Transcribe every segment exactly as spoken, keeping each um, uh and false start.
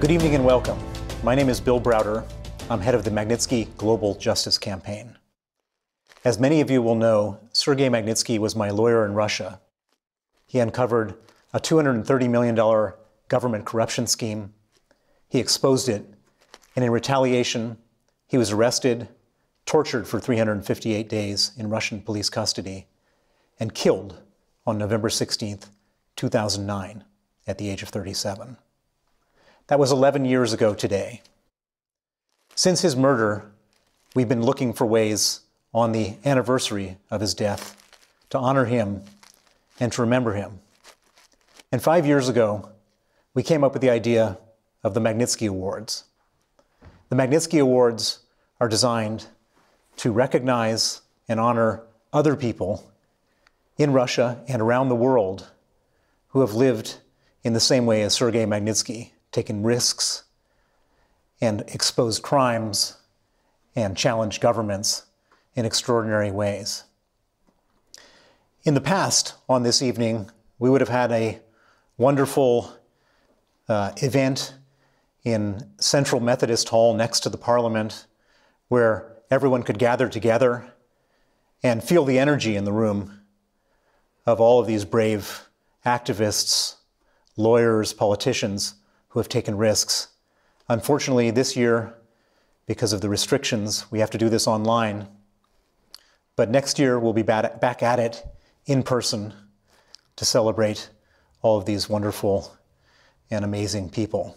Good evening and welcome. My name is Bill Browder. I'm head of the Magnitsky Global Justice Campaign. As many of you will know, Sergei Magnitsky was my lawyer in Russia. He uncovered a two hundred thirty million dollars government corruption scheme. He exposed it, and in retaliation, he was arrested, tortured for three hundred fifty-eight days in Russian police custody, and killed on November sixteenth, two thousand nine, at the age of thirty-seven. That was eleven years ago today. Since his murder, we've been looking for ways on the anniversary of his death to honor him and to remember him. And five years ago, we came up with the idea of the Magnitsky Awards. The Magnitsky Awards are designed to recognize and honor other people in Russia and around the world who have lived in the same way as Sergei Magnitsky, taken risks and exposed crimes and challenged governments in extraordinary ways. In the past, on this evening, we would have had a wonderful uh, event in Central Methodist Hall next to the Parliament, where everyone could gather together and feel the energy in the room of all of these brave activists, lawyers, politicians who have taken risks. Unfortunately, this year, because of the restrictions, we have to do this online. But next year, we'll be back at it in person to celebrate all of these wonderful and amazing people.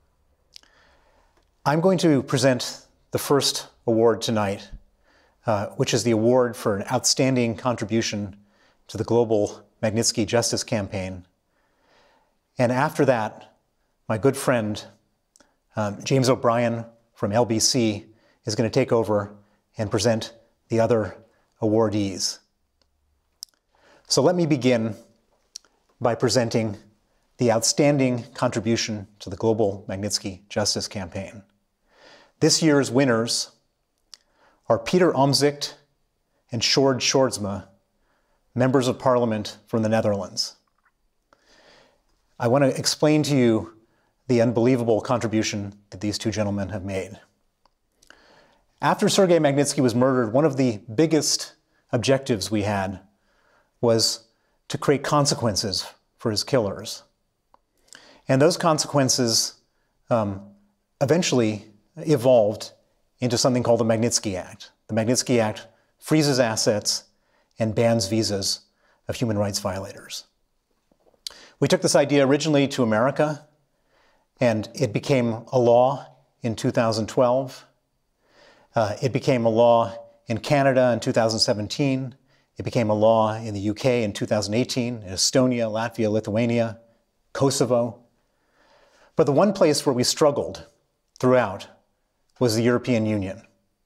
I'm going to present the first award tonight, uh, which is the award for an outstanding contribution to the global Magnitsky Justice Campaign. And after that, my good friend, um, James O'Brien from L B C, is going to take over and present the other awardees. So let me begin by presenting the outstanding contribution to the global Magnitsky Justice Campaign. This year's winners are Peter Omtzigt and Sjoerd Sjoerdsma, members of Parliament from the Netherlands. I want to explain to you the unbelievable contribution that these two gentlemen have made. After Sergei Magnitsky was murdered, one of the biggest objectives we had was to create consequences for his killers. And those consequences um, eventually evolved into something called the Magnitsky Act. The Magnitsky Act freezes assets and bans visas of human rights violators. We took this idea originally to America, and it became a law in two thousand twelve. Uh, it became a law in Canada in two thousand seventeen. It became a law in the U K in two thousand eighteen, in Estonia, Latvia, Lithuania, Kosovo. But the one place where we struggled throughout was the European Union.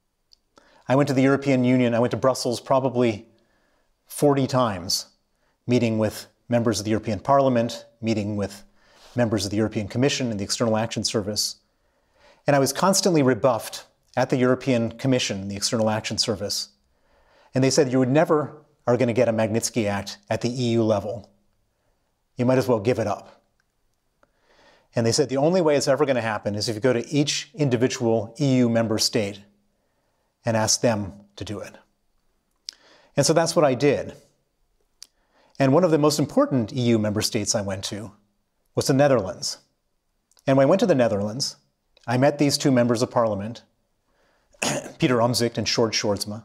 I went to the European Union, I went to Brussels probably forty times, meeting with members of the European Parliament, meeting with members of the European Commission and the External Action Service. And I was constantly rebuffed at the European Commission, the External Action Service. And they said, you would never are going to get a Magnitsky Act at the E U level. You might as well give it up. And they said, the only way it's ever going to happen is if you go to each individual E U member state and ask them to do it. And so that's what I did. And one of the most important E U member states I went to was the Netherlands. And when I went to the Netherlands, I met these two members of Parliament, Peter Omtzigt and Sjoerd Sjoerdsma.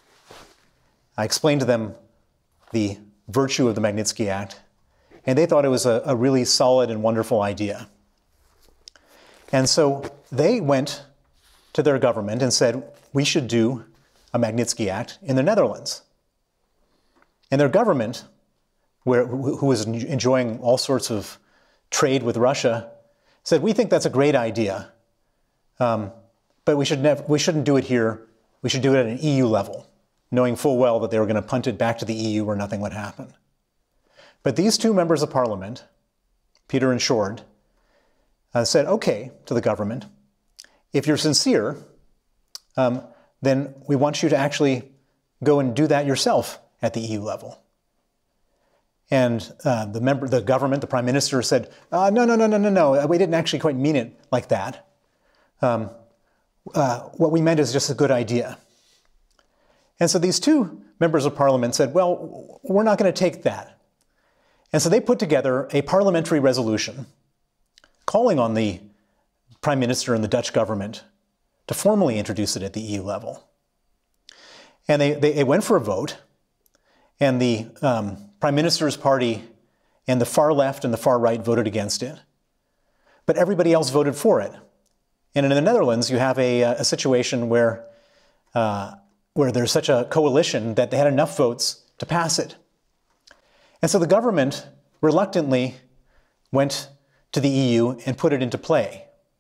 I explained to them the virtue of the Magnitsky Act, and they thought it was a, a really solid and wonderful idea. And so they went to their government and said, we should do a Magnitsky Act in the Netherlands. And their government, where, who was enjoying all sorts of trade with Russia, said, we think that's a great idea, um, but we, should never, we shouldn't do it here. We should do it at an E U level, knowing full well that they were going to punt it back to the E U where nothing would happen. But these two members of Parliament, Peter and Sjoerd, uh, said, okay, to the government, if you're sincere, um, then we want you to actually go and do that yourself at the E U level. And uh, the member, the government, the prime minister said, uh, no, no, no, no, no, no, we didn't actually quite mean it like that. Um, uh, what we meant is just a good idea. And so these two members of parliament said, well, we're not going to take that. And so they put together a parliamentary resolution calling on the prime minister and the Dutch government to formally introduce it at the E U level. And they, they, they went for a vote, and the um, prime minister's party and the far left and the far right voted against it. But everybody else voted for it. And in the Netherlands, you have a, a situation where, uh, where there's such a coalition that they had enough votes to pass it. And so the government reluctantly went to the E U and put it into play.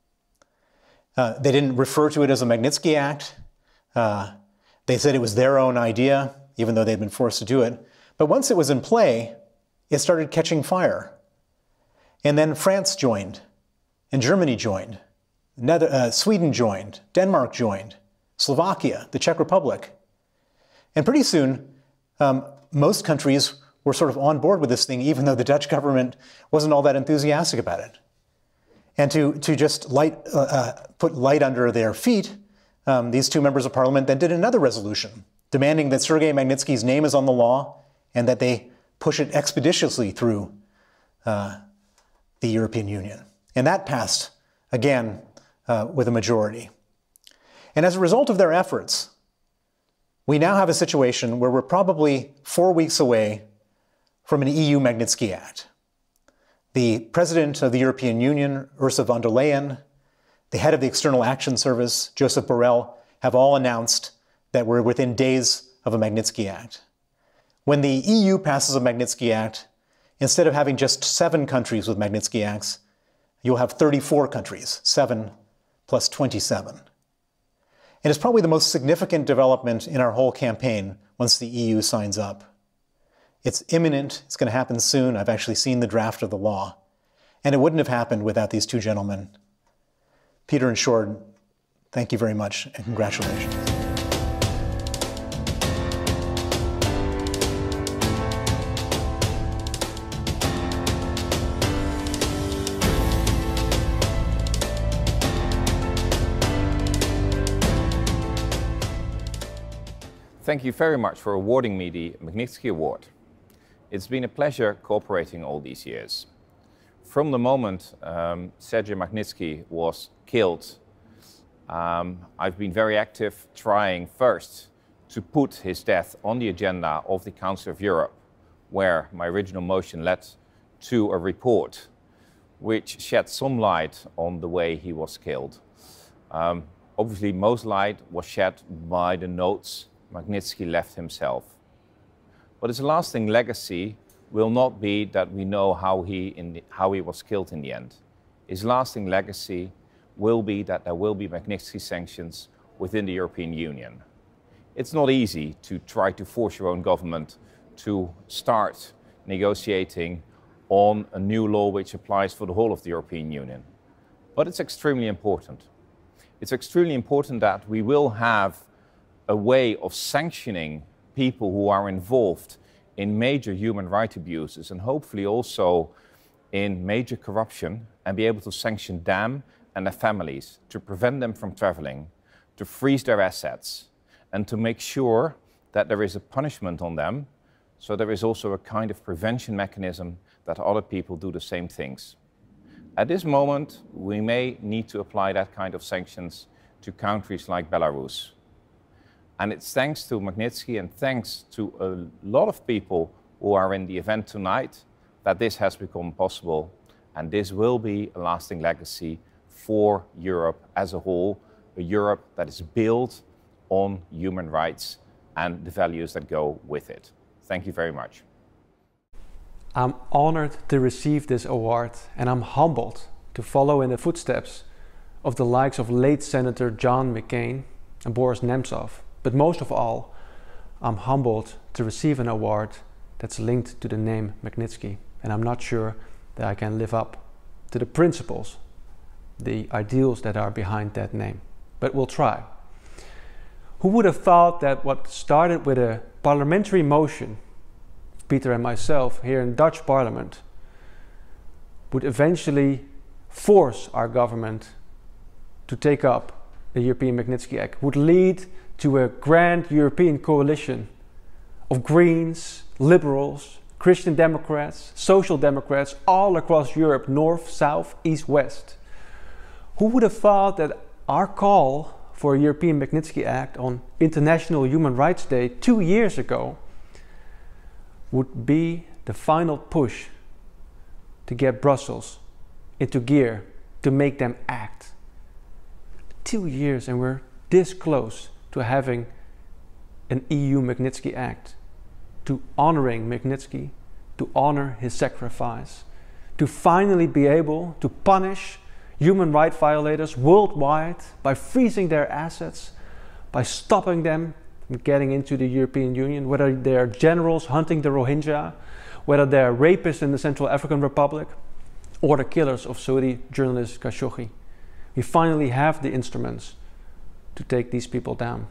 Uh, they didn't refer to it as a Magnitsky Act. Uh, they said it was their own idea, even though they'd been forced to do it. But once it was in play, it started catching fire. And then France joined, and Germany joined, Nether uh, Sweden joined, Denmark joined, Slovakia, the Czech Republic. And pretty soon, um, most countries were sort of on board with this thing, even though the Dutch government wasn't all that enthusiastic about it. And to, to just light, uh, uh, put light under their feet, um, these two members of parliament then did another resolution demanding that Sergei Magnitsky's name is on the law and that they push it expeditiously through uh, the European Union. And that passed, again, uh, with a majority. And as a result of their efforts, we now have a situation where we're probably four weeks away from an E U Magnitsky Act. The President of the European Union, Ursula von der Leyen, the head of the External Action Service, Joseph Borrell, have all announced that we're within days of a Magnitsky Act. When the E U passes a Magnitsky Act, instead of having just seven countries with Magnitsky Acts, you'll have thirty-four countries, seven plus twenty-seven. And it's probably the most significant development in our whole campaign once the E U signs up. It's imminent, it's going to happen soon. I've actually seen the draft of the law. And it wouldn't have happened without these two gentlemen. Peter and Sjord, thank you very much and congratulations. Thank you very much for awarding me the Magnitsky Award. It's been a pleasure cooperating all these years. From the moment um, Sergei Magnitsky was killed, um, I've been very active trying first to put his death on the agenda of the Council of Europe, where my original motion led to a report which shed some light on the way he was killed. Um, obviously, most light was shed by the notes Magnitsky left himself. But his lasting legacy will not be that we know how he, in the, how he was killed in the end. His lasting legacy will be that there will be Magnitsky sanctions within the European Union. It's not easy to try to force your own government to start negotiating on a new law which applies for the whole of the European Union. But it's extremely important. It's extremely important that we will have a way of sanctioning people who are involved in major human rights abuses and hopefully also in major corruption, and be able to sanction them and their families to prevent them from traveling, to freeze their assets, and to make sure that there is a punishment on them, so there is also a kind of prevention mechanism that other people do the same things. At this moment, we may need to apply that kind of sanctions to countries like Belarus. And it's thanks to Magnitsky and thanks to a lot of people who are in the event tonight that this has become possible. And this will be a lasting legacy for Europe as a whole, a Europe that is built on human rights and the values that go with it. Thank you very much. I'm honored to receive this award, and I'm humbled to follow in the footsteps of the likes of late Senator John McCain and Boris Nemtsov. But most of all, I'm humbled to receive an award that's linked to the name Magnitsky. And I'm not sure that I can live up to the principles, the ideals that are behind that name. But we'll try. Who would have thought that what started with a parliamentary motion Peter and myself here in Dutch Parliament would eventually force our government to take up the European Magnitsky Act, would lead to a grand European coalition of Greens, Liberals, Christian Democrats, Social Democrats, all across Europe, North, South, East, West. Who would have thought that our call for a European Magnitsky Act on International Human Rights Day two years ago would be the final push to get Brussels into gear, to make them act. Two years and we're this close to having an E U Magnitsky Act, to honoring Magnitsky, to honor his sacrifice, to finally be able to punish human rights violators worldwide by freezing their assets, by stopping them from getting into the European Union, whether they're generals hunting the Rohingya, whether they're rapists in the Central African Republic, or the killers of Saudi journalist Khashoggi. We finally have the instruments to take these people down.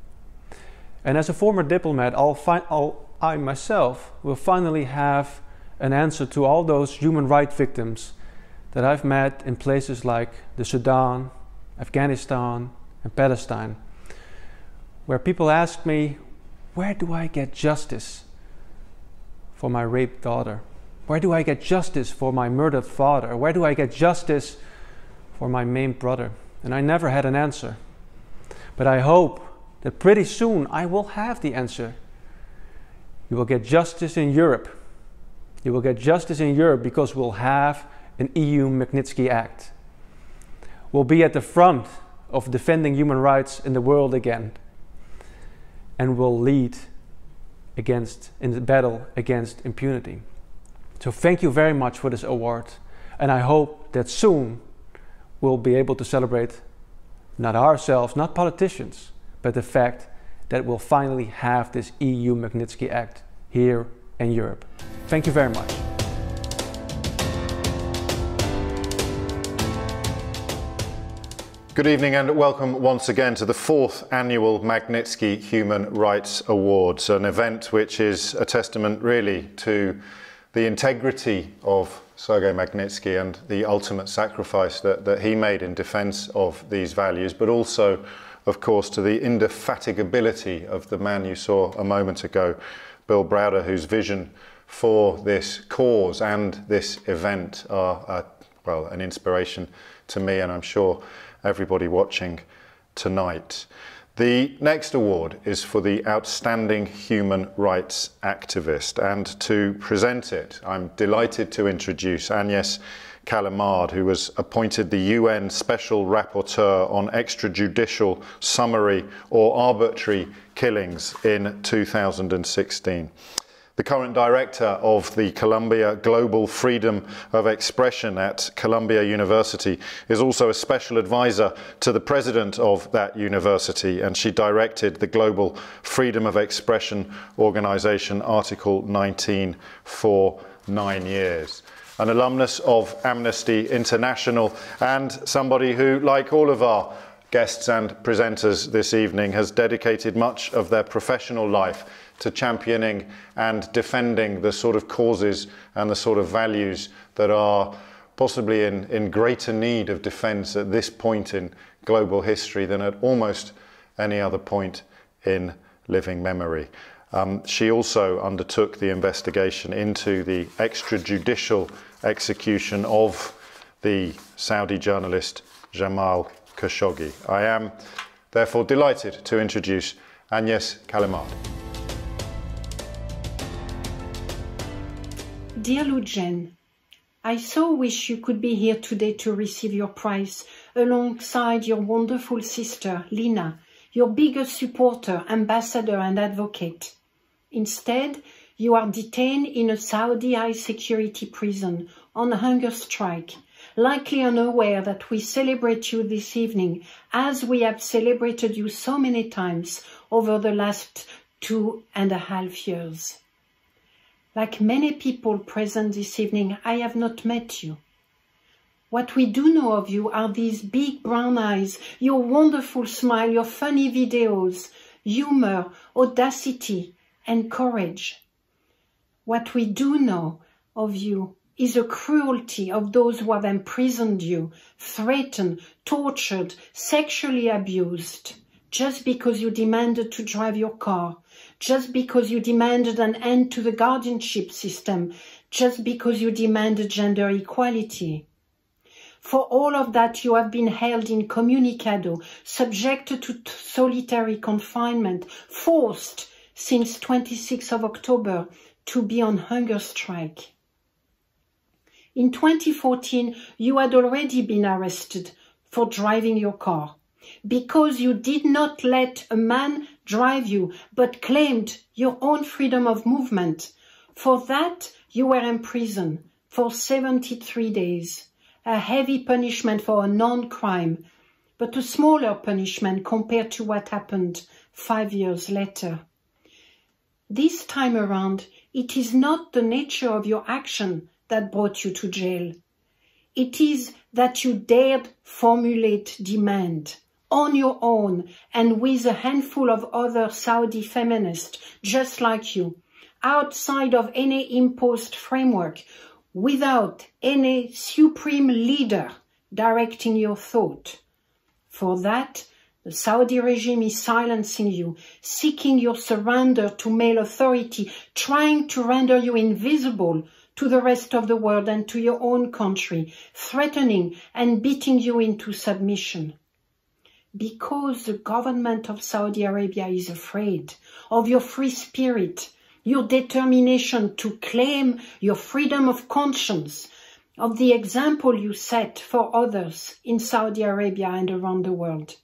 And as a former diplomat, I'll fi- I'll, I myself will finally have an answer to all those human rights victims that I've met in places like the Sudan, Afghanistan, and Palestine, where people ask me, where do I get justice for my raped daughter? Where do I get justice for my murdered father? Where do I get justice for my maimed brother? And I never had an answer. But I hope that pretty soon I will have the answer. You will get justice in Europe. You will get justice in Europe because we'll have an E U Magnitsky Act. We'll be at the front of defending human rights in the world again. And will lead against, in the battle against impunity. So thank you very much for this award. And I hope that soon we'll be able to celebrate not ourselves, not politicians, but the fact that we'll finally have this E U Magnitsky Act here in Europe. Thank you very much. Good evening and welcome once again to the fourth annual Magnitsky Human Rights Awards, an event which is a testament really to the integrity of Sergei Magnitsky and the ultimate sacrifice that, that he made in defense of these values, but also, of course, to the indefatigability of the man you saw a moment ago, Bill Browder, whose vision for this cause and this event are, uh, well, an inspiration to me, and I'm sure everybody watching tonight. The next award is for the Outstanding Human Rights Activist, and to present it, I'm delighted to introduce Agnes Callamard, who was appointed the U N Special Rapporteur on extrajudicial, summary or arbitrary killings in two thousand sixteen. The current director of the Columbia Global Freedom of Expression at Columbia University is also a special advisor to the president of that university, and she directed the Global Freedom of Expression organization Article nineteen for nine years. An alumnus of Amnesty International and somebody who, like all of our guests and presenters this evening, has dedicated much of their professional life to championing and defending the sort of causes and the sort of values that are possibly in, in greater need of defense at this point in global history than at almost any other point in living memory. Um, she also undertook the investigation into the extrajudicial execution of the Saudi journalist Jamal Khashoggi. I am therefore delighted to introduce Agnes Callamard. Dear Lujen, I so wish you could be here today to receive your prize alongside your wonderful sister, Lina, your biggest supporter, ambassador and advocate. Instead, you are detained in a Saudi high-security prison on a hunger strike, likely unaware that we celebrate you this evening as we have celebrated you so many times over the last two and a half years. Like many people present this evening, I have not met you. What we do know of you are these big brown eyes, your wonderful smile, your funny videos, humor, audacity, and courage. What we do know of you is a cruelty of those who have imprisoned you, threatened, tortured, sexually abused, just because you demanded to drive your car, just because you demanded an end to the guardianship system, just because you demanded gender equality. For all of that, you have been held incommunicado, subjected to solitary confinement, forced since twenty-sixth of October to be on hunger strike. In twenty fourteen, you had already been arrested for driving your car because you did not let a man drive you, but claimed your own freedom of movement. For that, you were imprisoned for seventy-three days, a heavy punishment for a non-crime, but a smaller punishment compared to what happened five years later. This time around, it is not the nature of your action that brought you to jail. It is that you dared formulate demand on your own and with a handful of other Saudi feminists just like you, outside of any imposed framework, without any supreme leader directing your thought. For that, the Saudi regime is silencing you, seeking your surrender to male authority, trying to render you invisible to the rest of the world and to your own country, threatening and beating you into submission. Because the government of Saudi Arabia is afraid of your free spirit, your determination to claim your freedom of conscience, of the example you set for others in Saudi Arabia and around the world.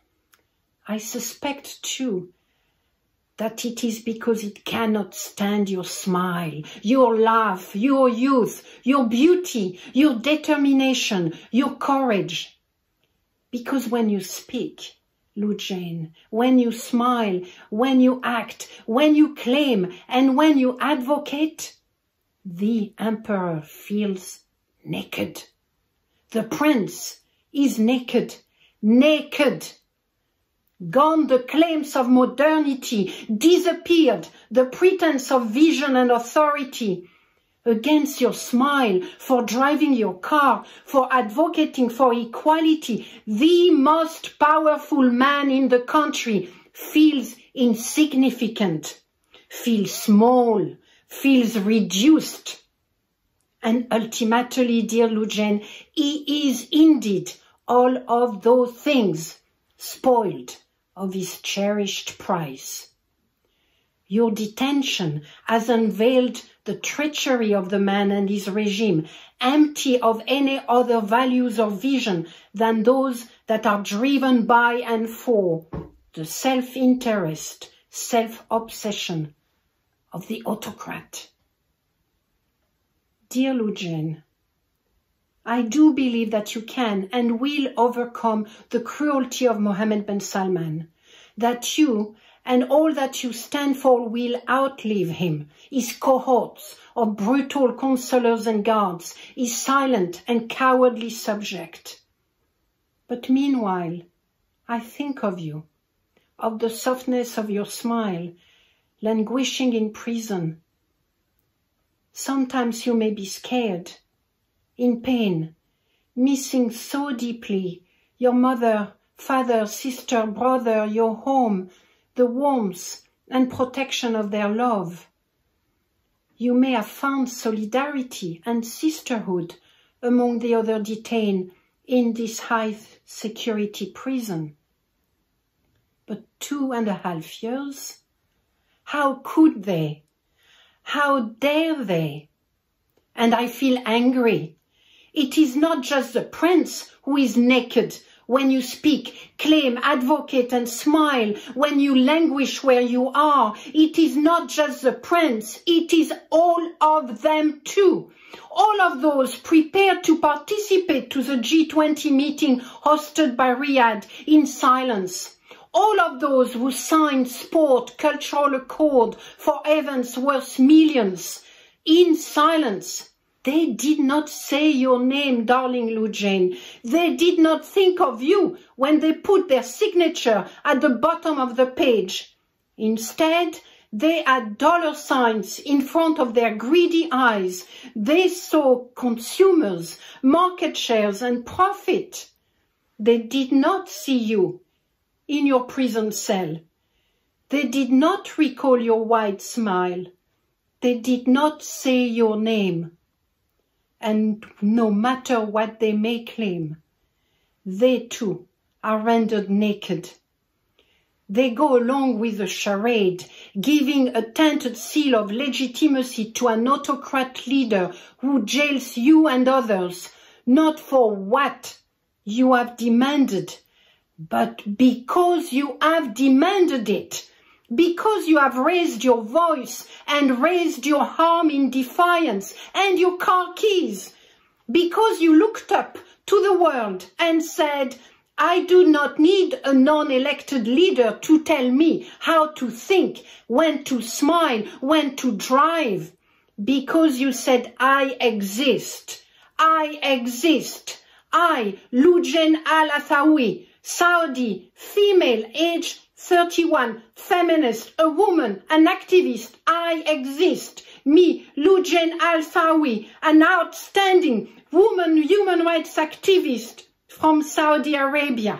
I suspect, too, that it is because it cannot stand your smile, your laugh, your youth, your beauty, your determination, your courage. Because when you speak, Lou Jane, when you smile, when you act, when you claim, and when you advocate, the emperor feels naked. The prince is naked, naked. Gone the claims of modernity, disappeared the pretense of vision and authority. Against your smile, for driving your car, for advocating for equality, the most powerful man in the country feels insignificant, feels small, feels reduced. And ultimately, dear Lou Jane, he is indeed all of those things, spoiled of his cherished prize. Your detention has unveiled the treachery of the man and his regime, empty of any other values or vision than those that are driven by and for the self-interest, self-obsession of the autocrat. Dear Lou Jane, I do believe that you can and will overcome the cruelty of Mohammed bin Salman, that you and all that you stand for will outlive him, his cohorts of brutal counselors and guards, his silent and cowardly subject. But meanwhile, I think of you, of the softness of your smile, languishing in prison. Sometimes you may be scared, in pain, missing so deeply your mother, father, sister, brother, your home, the warmth and protection of their love. You may have found solidarity and sisterhood among the other detained in this high-security prison. But two and a half years? How could they? How dare they? And I feel angry. It is not just the prince who is naked when you speak, claim, advocate and smile, when you languish where you are. It is not just the prince, it is all of them too. All of those prepared to participate to the G twenty meeting hosted by Riyadh in silence. All of those who signed sport cultural accord for events worth millions in silence. They did not say your name, darling Lou Jane. They did not think of you when they put their signature at the bottom of the page. Instead, They had dollar signs in front of their greedy eyes. They saw consumers, market shares, and profit. They did not see you in your prison cell. They did not recall your wide smile. They did not say your name. And no matter what they may claim, they too are rendered naked. They go along with the charade, giving a tainted seal of legitimacy to an autocrat leader who jails you and others, not for what you have demanded, but because you have demanded it, because you have raised your voice and raised your arm in defiance and your car keys, because you looked up to the world and said, I do not need a non-elected leader to tell me how to think, when to smile, when to drive. Because you said, I exist. I exist. I, Lujen Al-Athawi, Saudi, female, age thirty-one, feminist, a woman, an activist. I exist. Me, Lujen Al-Athawi, an outstanding woman human rights activist from Saudi Arabia.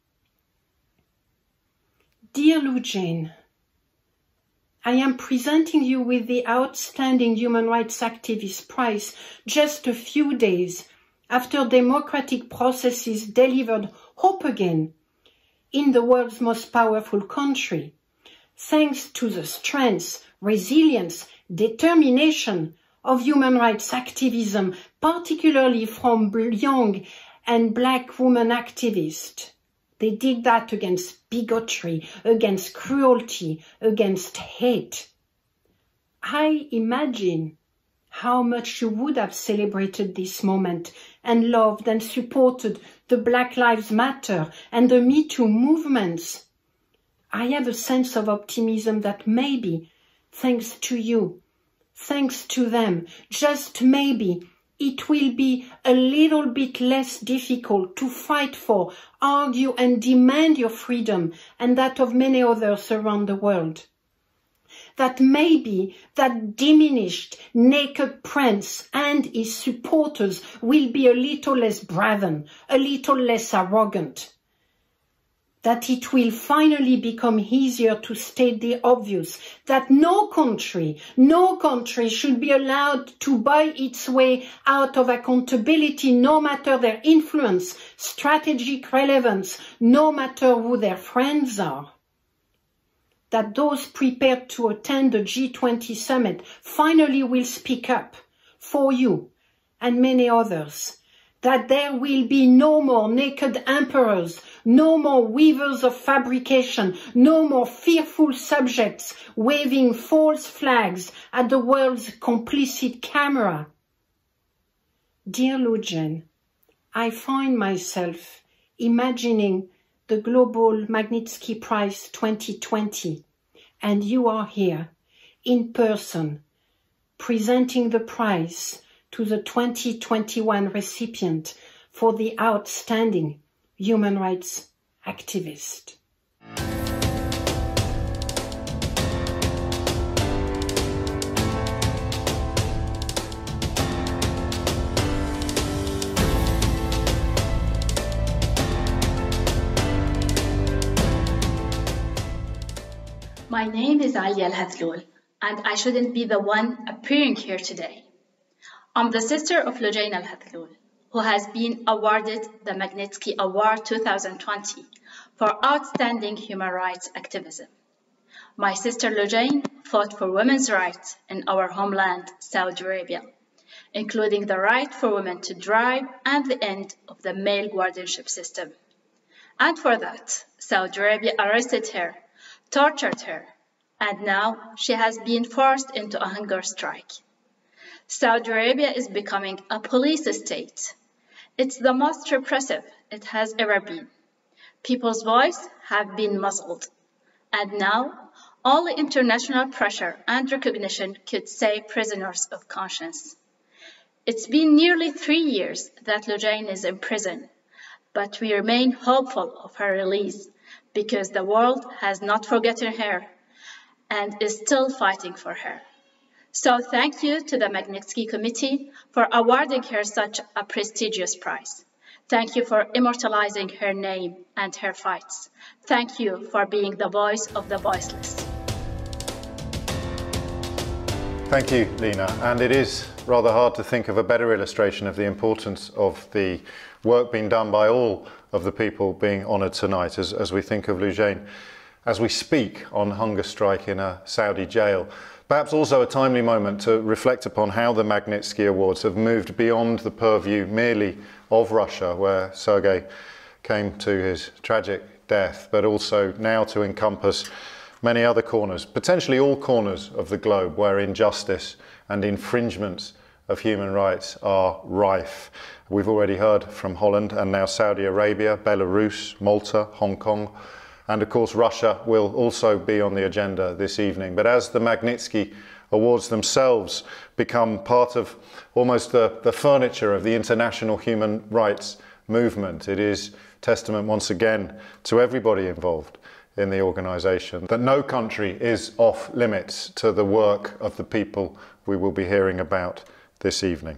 Dear Lujen, I am presenting you with the Outstanding Human Rights Activist Prize just a few days after democratic processes delivered hope again in the world's most powerful country, thanks to the strength, resilience, determination of human rights activism, particularly from young and black women activists. They did that against bigotry, against cruelty, against hate. I imagine how much you would have celebrated this moment and loved and supported the Black Lives Matter and the Me Too movements. I have a sense of optimism that maybe, thanks to you, thanks to them, just maybe, it will be a little bit less difficult to fight for, argue and demand your freedom and that of many others around the world. That maybe that diminished naked prince and his supporters will be a little less brazen, a little less arrogant. That it will finally become easier to state the obvious, that no country, no country should be allowed to buy its way out of accountability, no matter their influence, strategic relevance, no matter who their friends are. That those prepared to attend the G twenty summit finally will speak up for you and many others. That there will be no more naked emperors, no more weavers of fabrication, no more fearful subjects waving false flags at the world's complicit camera. Dear Lujen, I find myself imagining the Global Magnitsky Prize twenty twenty, and you are here in person presenting the prize to the twenty twenty-one recipient for the Outstanding Human Rights Activist. My name is Alia Al-Hathloul, and I shouldn't be the one appearing here today. I'm the sister of Lujen Al-Hathloul, who has been awarded the Magnitsky Award two thousand twenty for outstanding human rights activism. My sister Lujen fought for women's rights in our homeland, Saudi Arabia, including the right for women to drive and the end of the male guardianship system. And for that, Saudi Arabia arrested her, tortured her, and now she has been forced into a hunger strike. Saudi Arabia is becoming a police state. It's the most repressive it has ever been. People's voices have been muzzled, and now only international pressure and recognition could save prisoners of conscience. It's been nearly three years that Lujen is in prison, but we remain hopeful of her release because the world has not forgotten her, and is still fighting for her. So thank you to the Magnitsky Committee for awarding her such a prestigious prize. Thank you for immortalizing her name and her fights. Thank you for being the voice of the voiceless. Thank you, Lina. And it is rather hard to think of a better illustration of the importance of the work being done by all of the people being honoured tonight as, as we think of Lujain, as we speak on hunger strike in a Saudi jail. Perhaps also a timely moment to reflect upon how the Magnitsky Awards have moved beyond the purview merely of Russia, where Sergei came to his tragic death, but also now to encompass many other corners, potentially all corners of the globe where injustice and infringements of human rights are rife. We've already heard from Holland and now Saudi Arabia, Belarus, Malta, Hong Kong, and of course Russia will also be on the agenda this evening. But as the Magnitsky Awards themselves become part of almost the, the furniture of the international human rights movement, it is testament once again to everybody involved in the organisation that no country is off limits to the work of the people we will be hearing about this evening.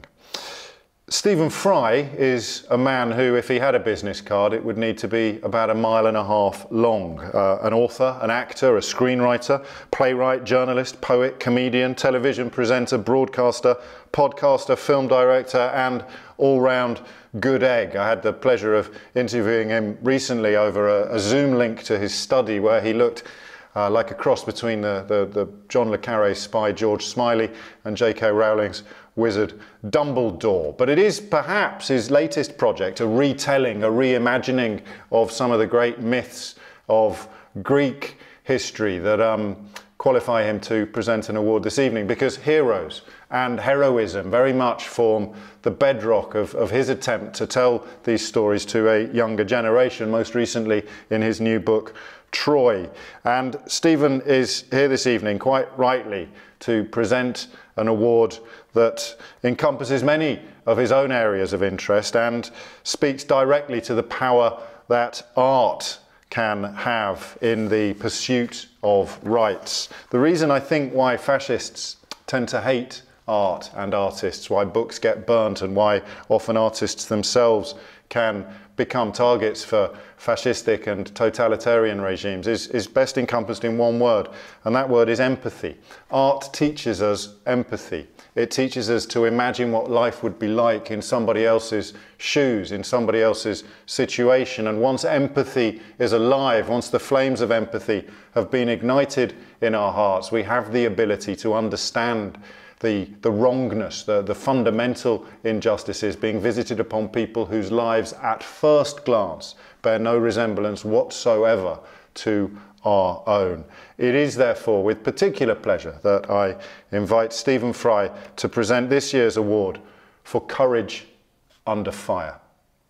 Stephen Fry is a man who, if he had a business card, it would need to be about a mile and a half long. Uh, an author, an actor, a screenwriter, playwright, journalist, poet, comedian, television presenter, broadcaster, podcaster, film director, and all-round good egg. I had the pleasure of interviewing him recently over a, a Zoom link to his study where he looked uh, like a cross between the, the, the John le Carré spy George Smiley and J K Rowling's wizard Dumbledore. But it is perhaps his latest project, a retelling, a reimagining of some of the great myths of Greek history that um, qualify him to present an award this evening, because heroes and heroism very much form the bedrock of, of his attempt to tell these stories to a younger generation, most recently in his new book, Troy. And Stephen is here this evening, quite rightly, to present an award that encompasses many of his own areas of interest and speaks directly to the power that art can have in the pursuit of rights. The reason I think why fascists tend to hate art and artists, why books get burnt, and why often artists themselves can become targets for fascistic and totalitarian regimes is, is best encompassed in one word, and that word is empathy. Art teaches us empathy. It teaches us to imagine what life would be like in somebody else's shoes, in somebody else's situation. And once empathy is alive, once the flames of empathy have been ignited in our hearts, we have the ability to understand the, the wrongness, the, the fundamental injustices being visited upon people whose lives at first glance bear no resemblance whatsoever to our own. It is therefore with particular pleasure that I invite Stephen Fry to present this year's award for Courage Under Fire.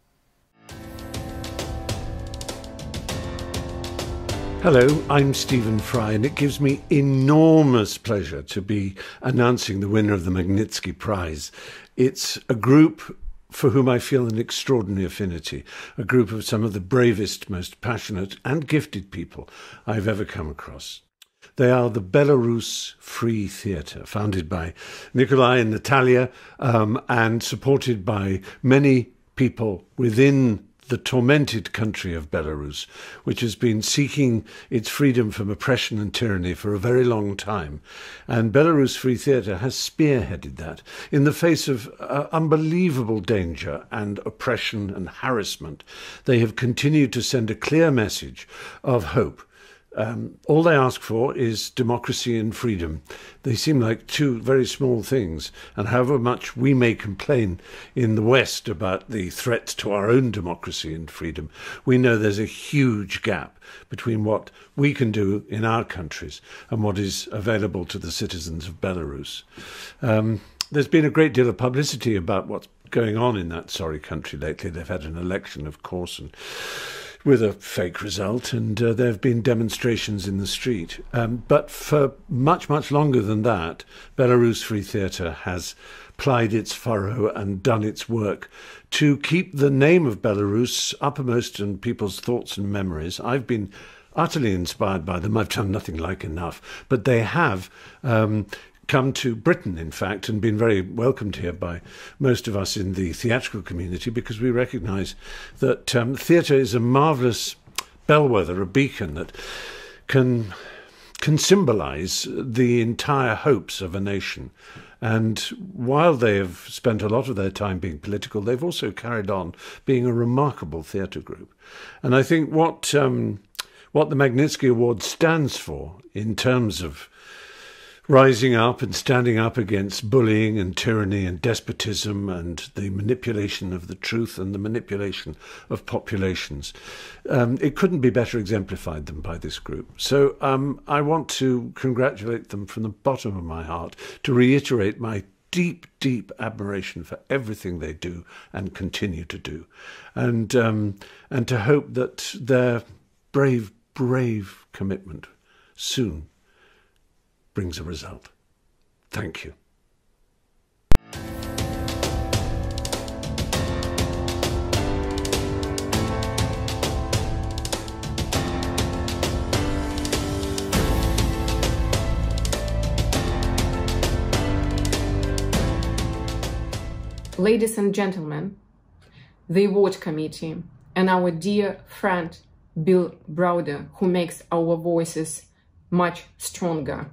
Hello, I'm Stephen Fry, and it gives me enormous pleasure to be announcing the winner of the Magnitsky Prize. It's a group for whom I feel an extraordinary affinity, a group of some of the bravest, most passionate and gifted people I've ever come across. They are the Belarus Free Theatre, founded by Nikolai and Natalia um, and supported by many people within the tormented country of Belarus, which has been seeking its freedom from oppression and tyranny for a very long time. And Belarus Free Theatre has spearheaded that in the face of uh, unbelievable danger and oppression and harassment. They have continued to send a clear message of hope. Um, all they ask for is democracy and freedom. They seem like two very small things, and however much we may complain in the West about the threats to our own democracy and freedom, we know there's a huge gap between what we can do in our countries and what is available to the citizens of Belarus. Um, there's been a great deal of publicity about what's going on in that sorry country lately. They've had an election, of course, and with a fake result, and uh, there have been demonstrations in the street. Um, but for much, much longer than that, Belarus Free Theatre has plied its furrow and done its work to keep the name of Belarus uppermost in people's thoughts and memories. I've been utterly inspired by them. I've done nothing like enough, but they have um, come to Britain, in fact, and been very welcomed here by most of us in the theatrical community, because we recognise that um, theatre is a marvellous bellwether, a beacon that can can symbolise the entire hopes of a nation. And while they have spent a lot of their time being political, they've also carried on being a remarkable theatre group. And I think what um, what the Magnitsky Award stands for in terms of rising up and standing up against bullying and tyranny and despotism and the manipulation of the truth and the manipulation of populations, um, it couldn't be better exemplified than by this group. So um, I want to congratulate them from the bottom of my heart, to reiterate my deep, deep admiration for everything they do and continue to do, and um, and to hope that their brave, brave commitment soon brings a result. Thank you. Ladies and gentlemen, the award committee and our dear friend Bill Browder, who makes our voices much stronger.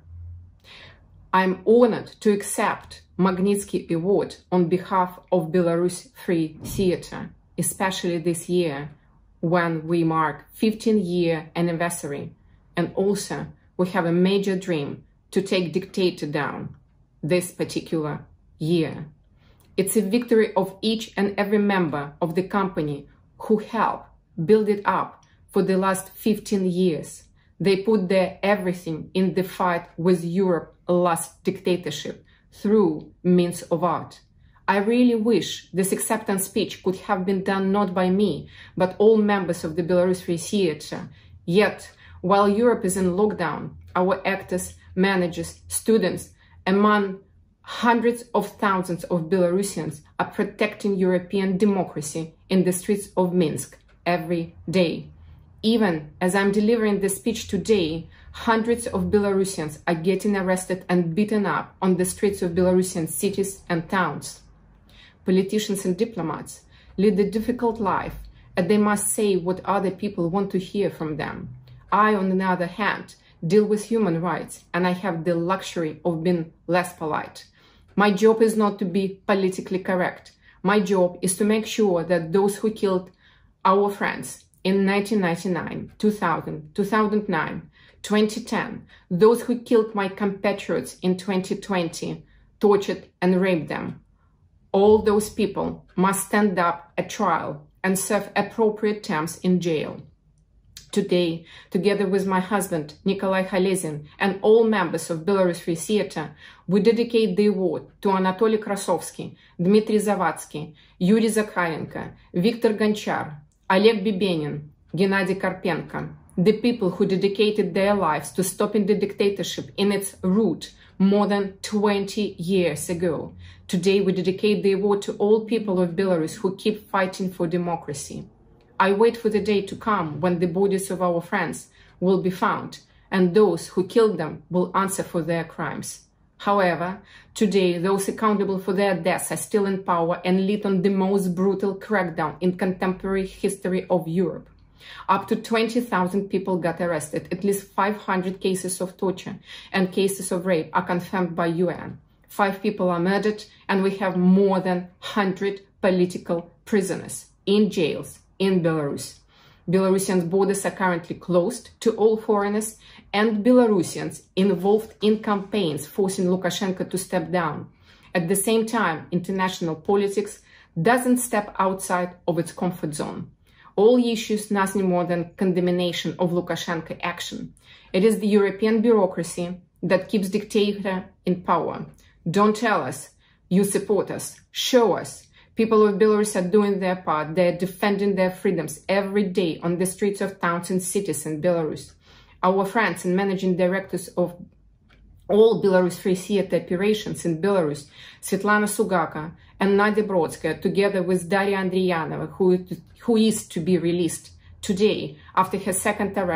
I'm honored to accept Magnitsky Award on behalf of Belarus Free Theatre, especially this year when we mark fifteen year anniversary, and also we have a major dream to take dictator down this particular year. It's a victory of each and every member of the company who helped build it up for the last fifteen years. They put their everything in the fight with Europe's last dictatorship through means of art. I really wish this acceptance speech could have been done not by me, but all members of the Belarus Free Theatre. Yet, while Europe is in lockdown, our actors, managers, students, among hundreds of thousands of Belarusians are protecting European democracy in the streets of Minsk every day. Even as I'm delivering this speech today, hundreds of Belarusians are getting arrested and beaten up on the streets of Belarusian cities and towns. Politicians and diplomats lead a difficult life, and they must say what other people want to hear from them. I, on the other hand, deal with human rights, and I have the luxury of being less polite. My job is not to be politically correct. My job is to make sure that those who killed our friends in nineteen ninety-nine, two thousand, two thousand nine, twenty ten, those who killed my compatriots in twenty twenty, tortured and raped them, all those people must stand up at trial and serve appropriate terms in jail. Today, together with my husband, Nikolai Halezin, and all members of Belarus Free Theatre, we dedicate the award to Anatoly Krasovsky, Dmitry Zavadsky, Yuri Zakharenko, Viktor Gonchar, Oleg Bibenin, Gennady Karpenko, the people who dedicated their lives to stopping the dictatorship in its root more than twenty years ago. Today, we dedicate the award to all people of Belarus who keep fighting for democracy. I wait for the day to come when the bodies of our friends will be found, and those who killed them will answer for their crimes. However, today, those accountable for their deaths are still in power and lead on the most brutal crackdown in contemporary history of Europe. Up to twenty thousand people got arrested, at least five hundred cases of torture and cases of rape are confirmed by U N. Five people are murdered, and we have more than one hundred political prisoners in jails in Belarus. Belarusian borders are currently closed to all foreigners, and Belarusians involved in campaigns forcing Lukashenko to step down. At the same time, international politics doesn't step outside of its comfort zone. All issues nothing more than condemnation of Lukashenko action. It is the European bureaucracy that keeps dictator in power. Don't tell us you support us. Show us. People of Belarus are doing their part. They are defending their freedoms every day on the streets of towns and cities in Belarus. Our friends and managing directors of all Belarus Free Theatre operations in Belarus, Svetlana Sugaka and Nadia Brodskaya, together with Daria Andriyanova, who, who is to be released today after her second arrest,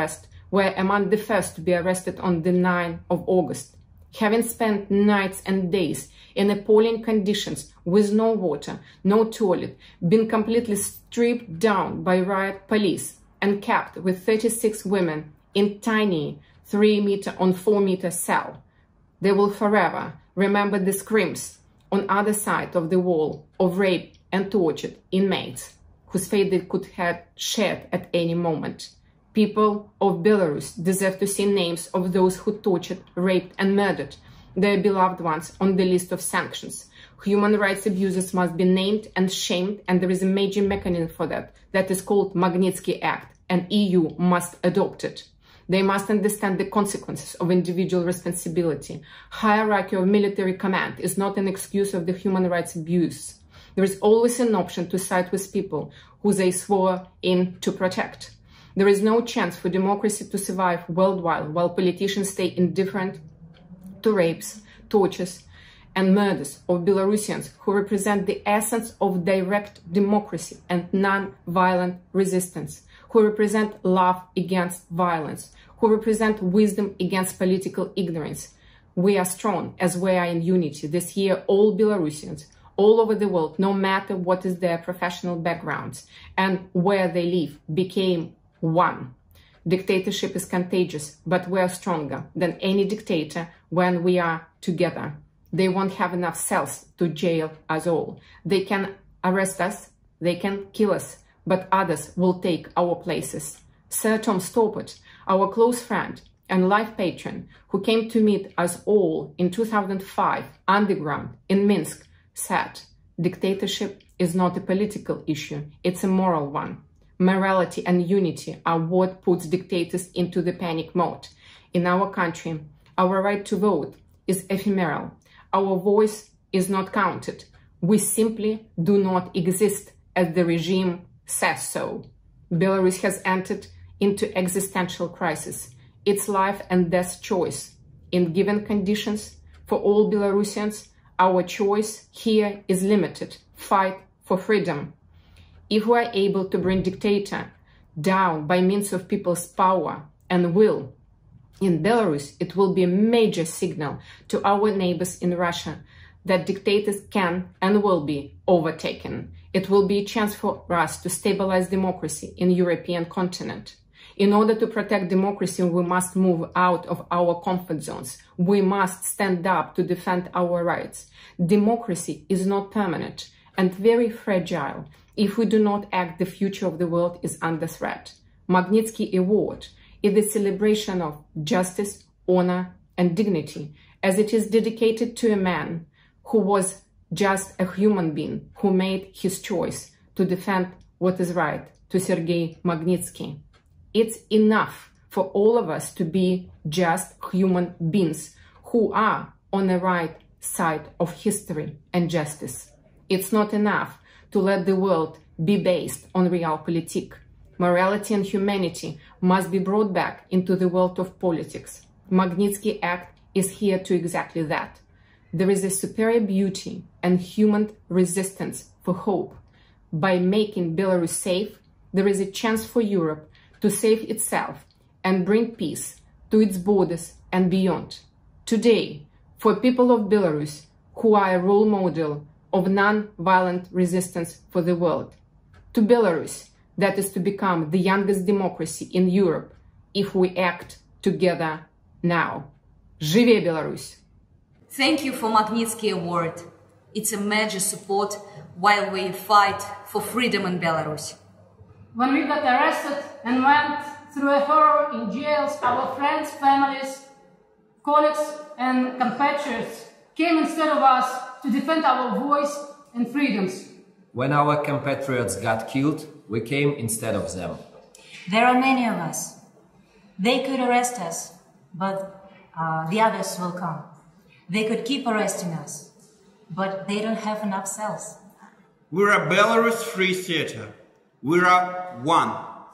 were among the first to be arrested on the ninth of August. Having spent nights and days in appalling conditions with no water, no toilet, been completely stripped down by riot police and kept with thirty-six women in tiny three meter on four meter cell, they will forever remember the screams on other side of the wall of raped and tortured inmates whose fate they could have shared at any moment. People of Belarus deserve to see names of those who tortured, raped and murdered their beloved ones on the list of sanctions. Human rights abusers must be named and shamed, and there is a major mechanism for that, that is called Magnitsky Act, and E U must adopt it. They must understand the consequences of individual responsibility. Hierarchy of military command is not an excuse of the human rights abuse. There is always an option to side with people who they swore in to protect. There is no chance for democracy to survive worldwide while politicians stay indifferent to rapes, tortures, and murders of Belarusians who represent the essence of direct democracy and non-violent resistance, who represent love against violence, who represent wisdom against political ignorance. We are strong as we are in unity. This year, all Belarusians, all over the world, no matter what is their professional backgrounds and where they live, became one. Dictatorship is contagious, but we are stronger than any dictator when we are together. They won't have enough cells to jail us all. They can arrest us, they can kill us, but others will take our places. Sir Tom Stoppard, our close friend and life patron, who came to meet us all in two thousand five underground in Minsk, said, "Dictatorship is not a political issue, it's a moral one. Morality and unity are what puts dictators into the panic mode. In our country, our right to vote is ephemeral. Our voice is not counted. We simply do not exist as the regime says so." Belarus has entered into existential crisis. Its life and death choice. In given conditions, for all Belarusians, our choice here is limited. Fight for freedom. If we are able to bring dictator down by means of people's power and will in Belarus, it will be a major signal to our neighbors in Russia that dictators can and will be overtaken. It will be a chance for us to stabilize democracy in the European continent. In order to protect democracy, we must move out of our comfort zones. We must stand up to defend our rights. Democracy is not permanent and very fragile. If we do not act, the future of the world is under threat. Magnitsky Award is the celebration of justice, honor, and dignity, as it is dedicated to a man who was just a human being who made his choice to defend what is right, to Sergei Magnitsky. It's enough for all of us to be just human beings who are on the right side of history and justice. It's not enough to let the world be based on realpolitik. Morality and humanity must be brought back into the world of politics. Magnitsky Act is here to exactly that. There is a superior beauty and human resistance for hope. By making Belarus safe, there is a chance for Europe to save itself and bring peace to its borders and beyond. Today, for people of Belarus who are a role model of non-violent resistance for the world, to Belarus, that is to become the youngest democracy in Europe if we act together now. Живе Belarus! Thank you for Magnitsky Award. It's a major support while we fight for freedom in Belarus. When we got arrested and went through a horror in jails, our friends, families, colleagues and compatriots came instead of us to defend our voice and freedoms. When our compatriots got killed, we came instead of them. There are many of us. They could arrest us, but uh, the others will come. They could keep arresting us, but they don't have enough cells. We're a Belarus Free Theater. We are one.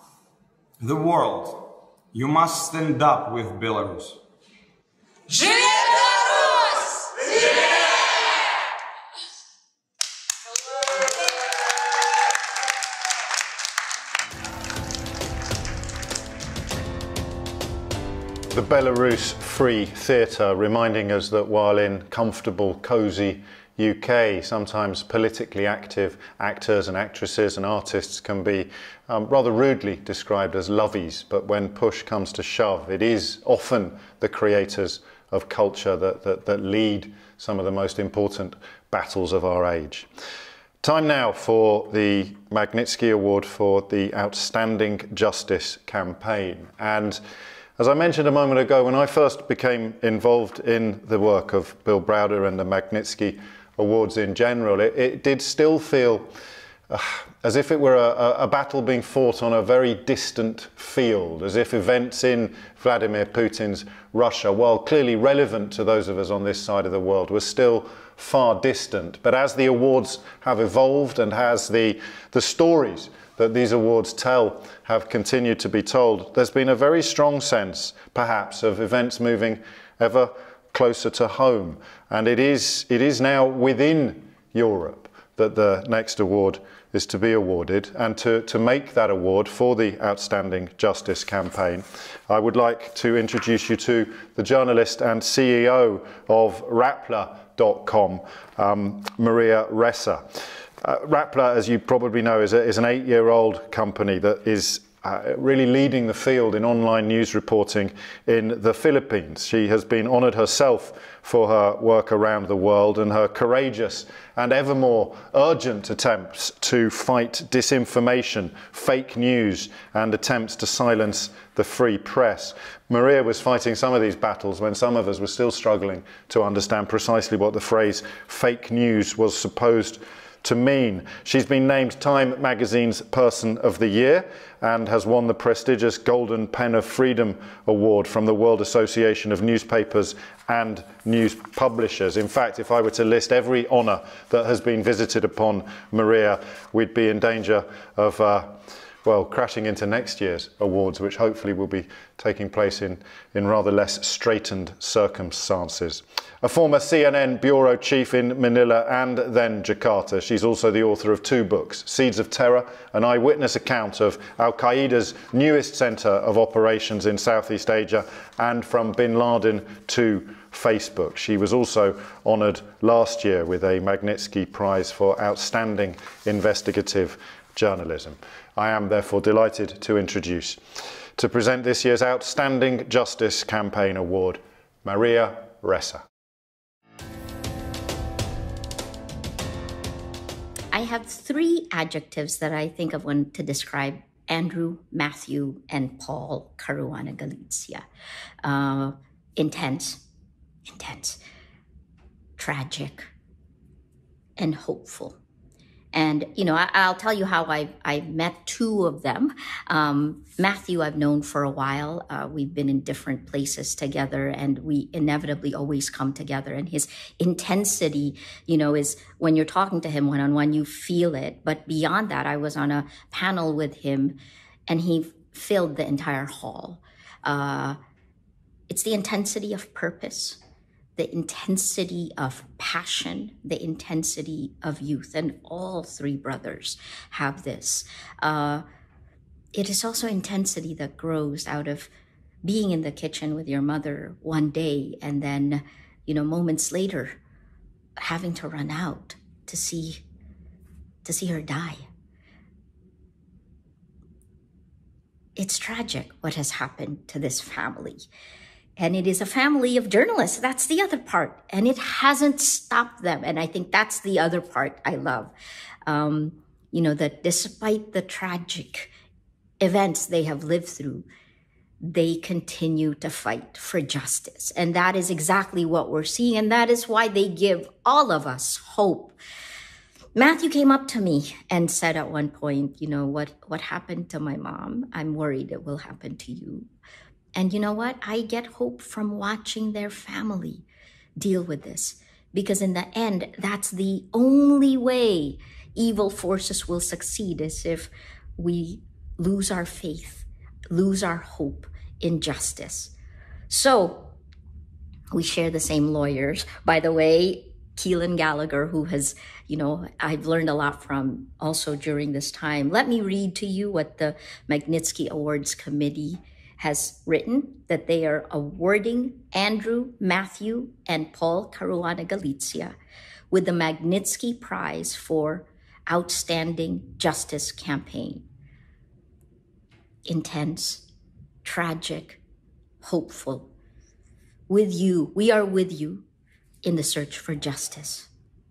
The world. You must stand up with Belarus. Живе Belarus! Живе! of Belarus Free Theatre, reminding us that while in comfortable, cosy U K, sometimes politically active actors and actresses and artists can be um, rather rudely described as lovies, but when push comes to shove, it is often the creators of culture that, that, that lead some of the most important battles of our age. Time now for the Magnitsky Award for the Outstanding Justice Campaign. And as I mentioned a moment ago, when I first became involved in the work of Bill Browder and the Magnitsky Awards in general, it, it did still feel uh, as if it were a, a battle being fought on a very distant field, as if events in Vladimir Putin's Russia, while clearly relevant to those of us on this side of the world, were still far distant. But as the awards have evolved and as the, the stories that these awards tell have continued to be told, there's been a very strong sense, perhaps, of events moving ever closer to home. And it is, it is now within Europe that the next award is to be awarded. And to, to make that award for the Outstanding Justice Campaign, I would like to introduce you to the journalist and C E O of Rappler dot com, um, Maria Ressa. Uh, Rappler, as you probably know, is, a, is an eight-year-old company that is uh, really leading the field in online news reporting in the Philippines. She has been honoured herself for her work around the world and her courageous and ever more urgent attempts to fight disinformation, fake news, and attempts to silence the free press. Maria was fighting some of these battles when some of us were still struggling to understand precisely what the phrase fake news was supposed to mean. She's been named Time magazine's Person of the Year and has won the prestigious Golden Pen of Freedom Award from the World Association of Newspapers and News Publishers. In fact, if I were to list every honour that has been visited upon Maria, we'd be in danger of uh, well, crashing into next year's awards, which hopefully will be taking place in, in rather less straitened circumstances. A former C N N bureau chief in Manila and then Jakarta, she's also the author of two books, Seeds of Terror, an eyewitness account of Al-Qaeda's newest centre of operations in Southeast Asia, and From Bin Laden to Facebook. She was also honoured last year with a Magnitsky Prize for Outstanding Investigative Journalism. I am therefore delighted to introduce, to present this year's Outstanding Justice Campaign Award, Maria Ressa. I have three adjectives that I think of when to describe Andrew, Matthew, and Paul Caruana Galizia. Uh, intense, intense, tragic, and hopeful. And, you know, I, I'll tell you how I, I met two of them. Um, Matthew, I've known for a while. Uh, we've been in different places together, and we inevitably always come together. And his intensity, you know, is when you're talking to him one-on-one, you feel it. But beyond that, I was on a panel with him, and he filled the entire hall. Uh, it's the intensity of purpose, the intensity of passion, the intensity of youth. And all three brothers have this. Uh, it is also intensity that grows out of being in the kitchen with your mother one day and then, you know, moments later, having to run out to see, to see her die. It's tragic what has happened to this family. And it is a family of journalists. That's the other part. And it hasn't stopped them. And I think that's the other part I love. Um, you know, that despite the tragic events they have lived through, they continue to fight for justice. And that is exactly what we're seeing. And that is why they give all of us hope. Matthew came up to me and said at one point, you know, what, what happened to my mom? I'm worried it will happen to you. And you know what? I get hope from watching their family deal with this. Because in the end, that's the only way evil forces will succeed, is if we lose our faith, lose our hope in justice. So we share the same lawyers. By the way, Keelan Gallagher, who has, you know, I've learned a lot from also during this time. Let me read to you what the Magnitsky Awards Committee has written that they are awarding Andrew, Matthew, and Paul Caruana Galizia with the Magnitsky Prize for Outstanding Justice Campaign. Intense, tragic, hopeful. With you, we are with you in the search for justice.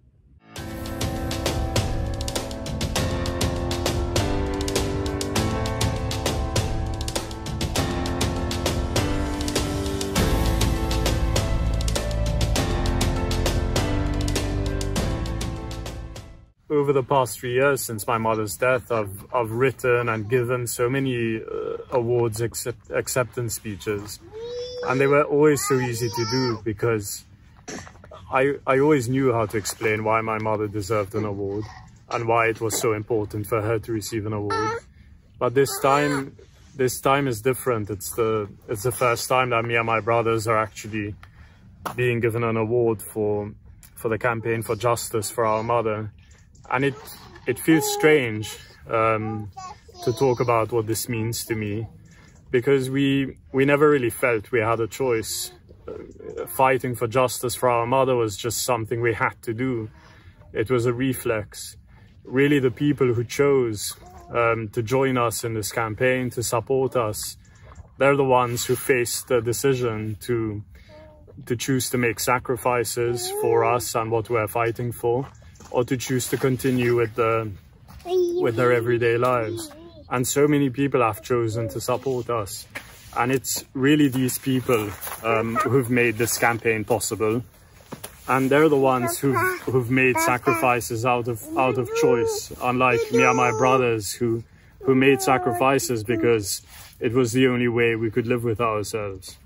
Over the past three years since my mother's death, I've, I've written and given so many uh, awards accept, acceptance speeches. And they were always so easy to do because I, I always knew how to explain why my mother deserved an award and why it was so important for her to receive an award. But this time, this time is different. It's the, it's the first time that me and my brothers are actually being given an award for, for the campaign for justice for our mother. And it, it feels strange um, to talk about what this means to me, because we, we never really felt we had a choice. Uh, fighting for justice for our mother was just something we had to do. It was a reflex. Really, the people who chose um, to join us in this campaign, to support us, they're the ones who faced the decision to, to choose to make sacrifices for us and what we're fighting for, or to choose to continue with, the, with their everyday lives. And so many people have chosen to support us. And it's really these people um, who've made this campaign possible. And they're the ones who've, who've made sacrifices out of, out of choice, unlike me and my brothers who, who made sacrifices because it was the only way we could live with ourselves.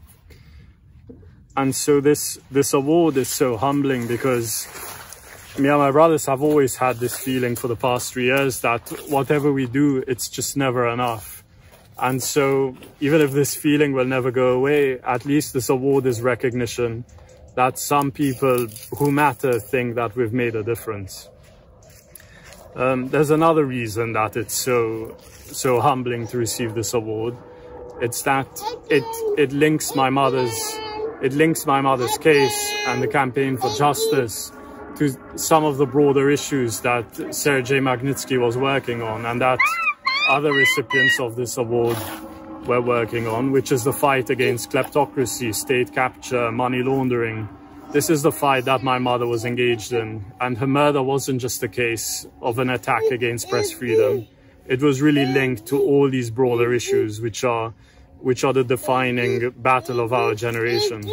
And so this, this award is so humbling because me and my brothers have always had this feeling for the past three years that whatever we do, it's just never enough. And so even if this feeling will never go away, at least this award is recognition that some people who matter think that we've made a difference. Um, there's another reason that it's so, so humbling to receive this award. It's that it, it links my mother's, it links my mother's case and the campaign for justice to some of the broader issues that Sergei Magnitsky was working on and that other recipients of this award were working on, which is the fight against kleptocracy, state capture, money laundering. This is the fight that my mother was engaged in, and her murder wasn't just a case of an attack against press freedom. It was really linked to all these broader issues, which are, which are the defining battle of our generation.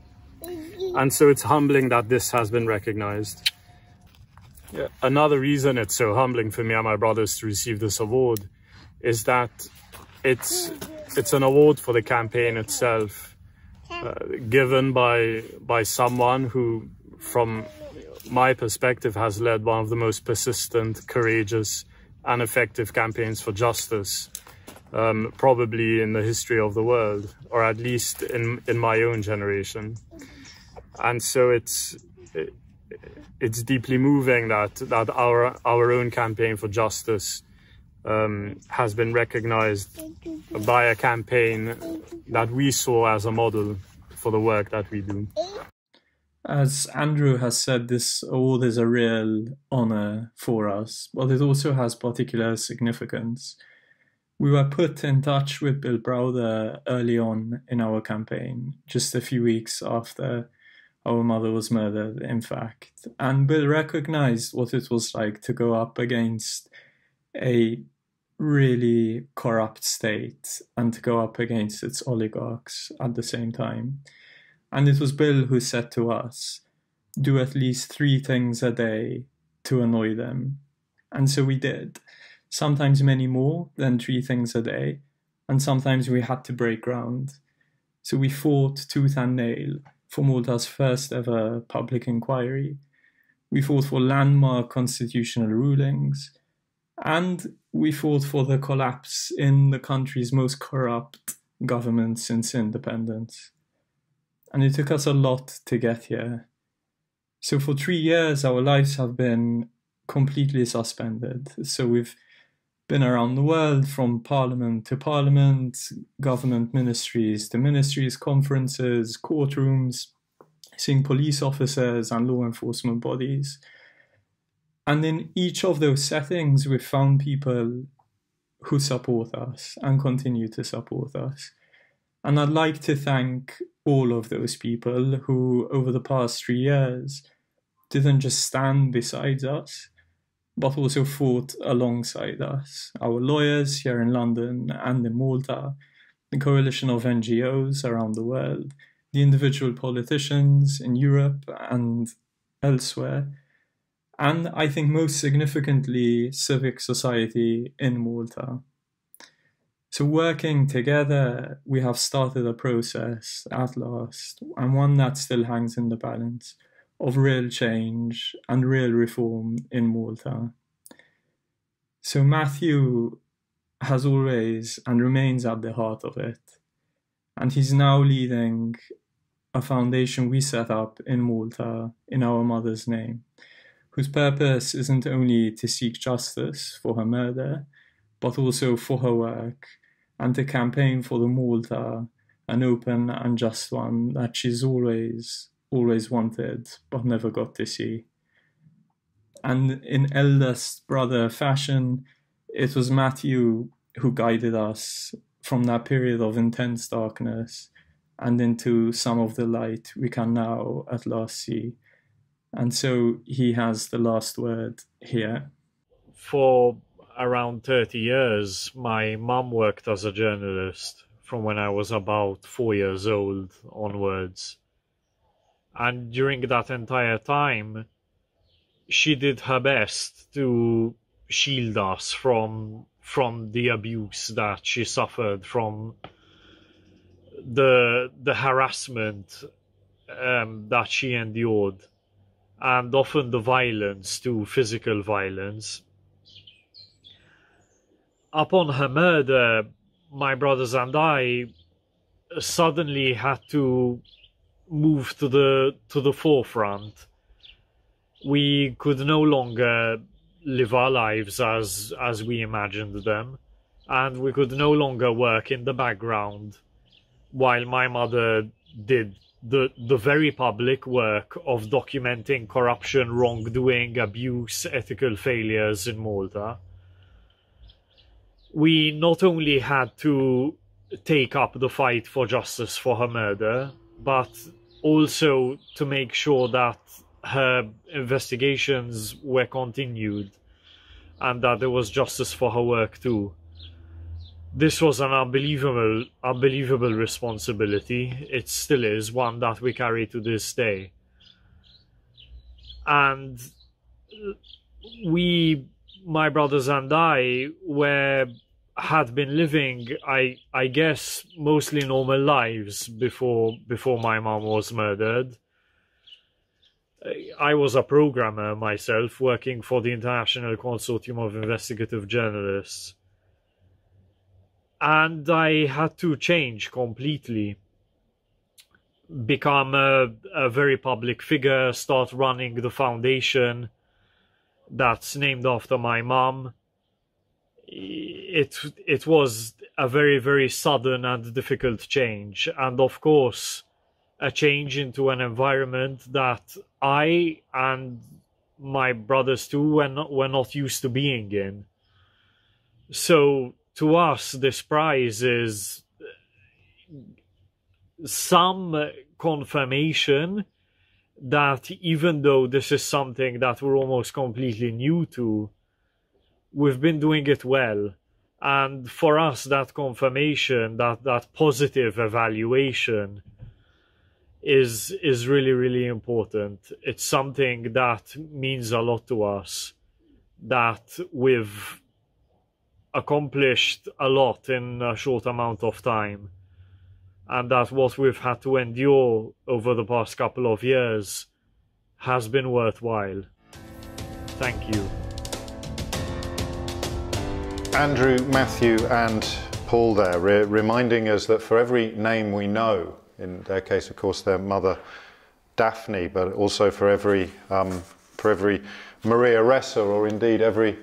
And so it's humbling that this has been recognized. Yeah. Another reason it's so humbling for me and my brothers to receive this award is that it's, it's an award for the campaign itself, uh, given by, by someone who, from my perspective, has led one of the most persistent, courageous, and effective campaigns for justice, um, probably in the history of the world, or at least in, in my own generation. And so it's it, it's deeply moving that that our our own campaign for justice um, has been recognized by a campaign that we saw as a model for the work that we do. As Andrew has said, this award is a real honor for us, but it also has particular significance. We were put in touch with Bill Browder early on in our campaign, just a few weeks after our mother was murdered, in fact. And Bill recognized what it was like to go up against a really corrupt state and to go up against its oligarchs at the same time. And it was Bill who said to us, do at least three things a day to annoy them. And so we did. Sometimes many more than three things a day. And sometimes we had to break ground. So we fought tooth and nail for Malta's first ever public inquiry. We fought for landmark constitutional rulings, and we fought for the collapse in the country's most corrupt government since independence. And it took us a lot to get here. So for three years, our lives have been completely suspended. So we've been around the world, from parliament to parliament, government ministries to ministries, conferences, courtrooms, seeing police officers and law enforcement bodies. And in each of those settings, we've found people who support us and continue to support us. And I'd like to thank all of those people who, over the past three years, didn't just stand beside us, but also fought alongside us. Our lawyers here in London and in Malta, the coalition of N G Os around the world, the individual politicians in Europe and elsewhere, and I think most significantly, civic society in Malta. So working together, we have started a process at last, and one that still hangs in the balance, of real change and real reform in Malta. So Matthew has always and remains at the heart of it. And he's now leading a foundation we set up in Malta in our mother's name, whose purpose isn't only to seek justice for her murder, but also for her work and to campaign for the Malta, an open and just one that she's always always wanted, but never got to see. And in eldest brother fashion, it was Matthew who guided us from that period of intense darkness and into some of the light we can now at last see. And so he has the last word here. For around thirty years, my mum worked as a journalist from when I was about four years old onwards. And during that entire time, she did her best to shield us from from the abuse that she suffered, from the the harassment um, that she endured, and often the violence, too, physical violence. Upon her murder, my brothers and I suddenly had to move to the to the forefront. We could no longer live our lives as as we imagined them, and we could no longer work in the background while my mother did the the very public work of documenting corruption, wrongdoing, abuse, ethical failures in Malta. We not only had to take up the fight for justice for her murder, but also to make sure that her investigations were continued and that there was justice for her work too. This was an unbelievable, unbelievable responsibility. It still is one that we carry to this day. And we, my brothers and I, were had been living, I I guess, mostly normal lives before before my mom was murdered. I was a programmer myself, working for the International Consortium of Investigative Journalists. And I had to change completely. Become a, a very public figure, start running the foundation that's named after my mom. It, it was a very, very sudden and difficult change. And of course, a change into an environment that I and my brothers too were not, were not used to being in. So to us, this prize is some confirmation that even though this is something that we're almost completely new to, we've been doing it well. And for us, that confirmation, that, that positive evaluation is is really, really important. It's something that means a lot to us, that we've accomplished a lot in a short amount of time, and that what we've had to endure over the past couple of years has been worthwhile. Thank you. Andrew, Matthew and Paul there, re reminding us that for every name we know, in their case, of course, their mother, Daphne, but also for every, um, for every Maria Ressa, or indeed every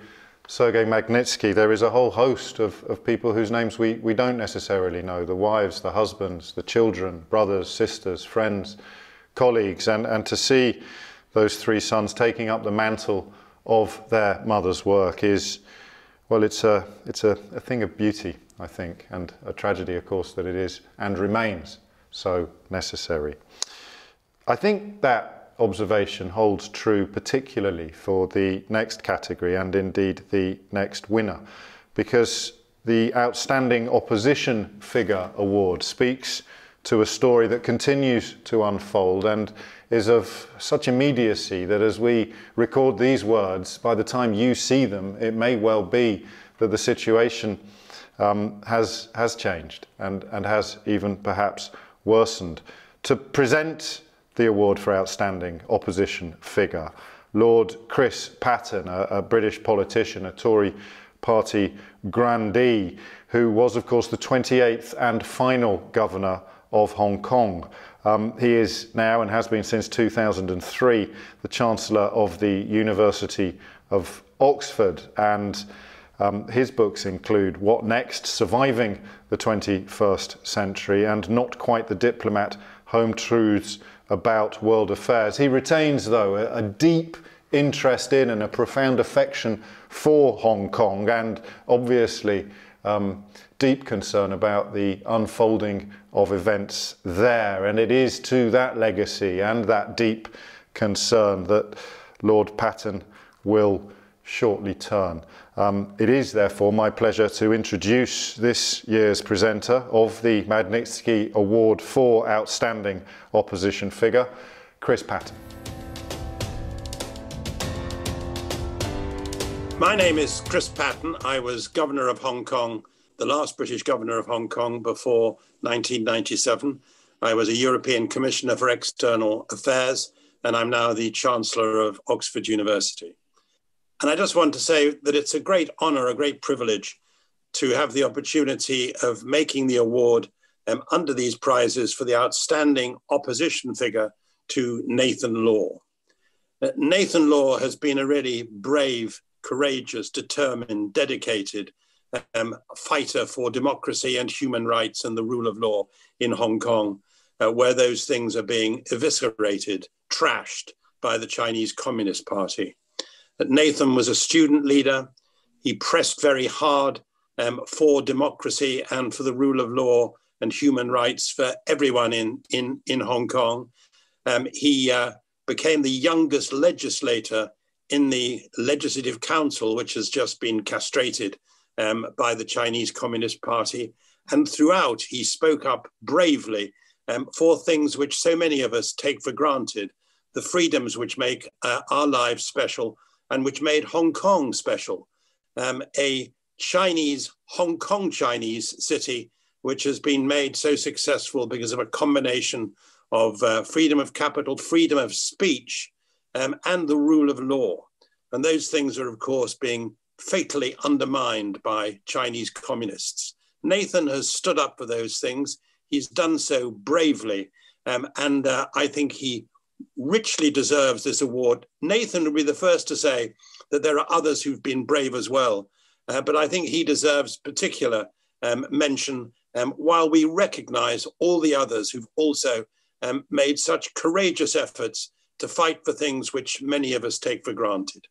Sergei Magnitsky, there is a whole host of, of people whose names we, we don't necessarily know, the wives, the husbands, the children, brothers, sisters, friends, colleagues, and, and to see those three sons taking up the mantle of their mother's work is, well, it's a, it's a, a thing of beauty, I think, and a tragedy, of course, that it is and remains so necessary. I think that observation holds true particularly for the next category and indeed the next winner, because the Outstanding Opposition Figure Award speaks to a story that continues to unfold and is of such immediacy that as we record these words, by the time you see them, it may well be that the situation um, has, has changed and, and has even perhaps worsened. To present the award for Outstanding Opposition Figure, Lord Chris Patten, a, a British politician, a Tory party grandee, who was of course the twenty-eighth and final governor of Hong Kong. Um, he is now, and has been since two thousand three, the Chancellor of the University of Oxford, and um, his books include What Next? Surviving the twenty-first Century and Not Quite the Diplomat, Home Truths about World Affairs. He retains, though, a, a deep interest in and a profound affection for Hong Kong, and obviously um, deep concern about the unfolding of events there. And it is to that legacy and that deep concern that Lord Patten will shortly turn. Um, it is therefore my pleasure to introduce this year's presenter of the Magnitsky Award for Outstanding Opposition Figure, Chris Patten. My name is Chris Patten. I was Governor of Hong Kong, the last British Governor of Hong Kong before nineteen ninety-seven. I was a European Commissioner for External Affairs, and I'm now the Chancellor of Oxford University. And I just want to say that it's a great honor, a great privilege to have the opportunity of making the award um, under these prizes for the outstanding opposition figure to Nathan Law. Uh, Nathan Law has been a really brave, courageous, determined, dedicated um, fighter for democracy and human rights and the rule of law in Hong Kong, uh, where those things are being eviscerated, trashed by the Chinese Communist Party. Nathan was a student leader. He pressed very hard um, for democracy and for the rule of law and human rights for everyone in, in, in Hong Kong. Um, he uh, became the youngest legislator in the Legislative Council, which has just been castrated um, by the Chinese Communist Party. And throughout, he spoke up bravely um, for things which so many of us take for granted, the freedoms which make uh, our lives special, and which made Hong Kong special, um, a Chinese, Hong Kong Chinese city, which has been made so successful because of a combination of uh, freedom of capital, freedom of speech, um, and the rule of law. And those things are, of course, being fatally undermined by Chinese communists. Nathan has stood up for those things. He's done so bravely, um, and uh, I think he richly deserves this award. Nathan will be the first to say that there are others who've been brave as well, uh, but I think he deserves particular um, mention um, while we recognize all the others who've also um, made such courageous efforts to fight for things which many of us take for granted.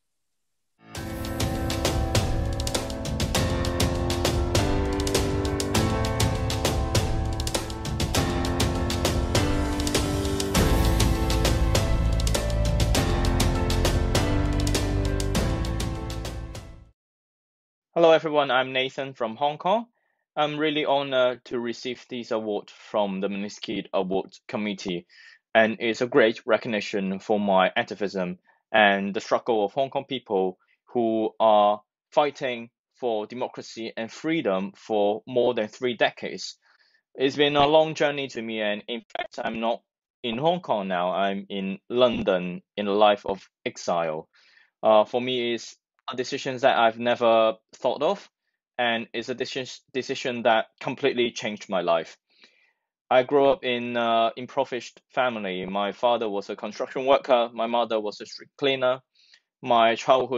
Hello everyone, I'm Nathan from Hong Kong. I'm really honored to receive this award from the Magnitsky Awards Committee, and it's a great recognition for my activism and the struggle of Hong Kong people who are fighting for democracy and freedom for more than three decades. It's been a long journey to me, and in fact, I'm not in Hong Kong now. I'm in London in a life of exile. Uh, for me, it's a decision that I've never thought of, and it's a decision decision that completely changed my life. I grew up in an impoverished family. My father was a construction worker. My mother was a street cleaner. My childhood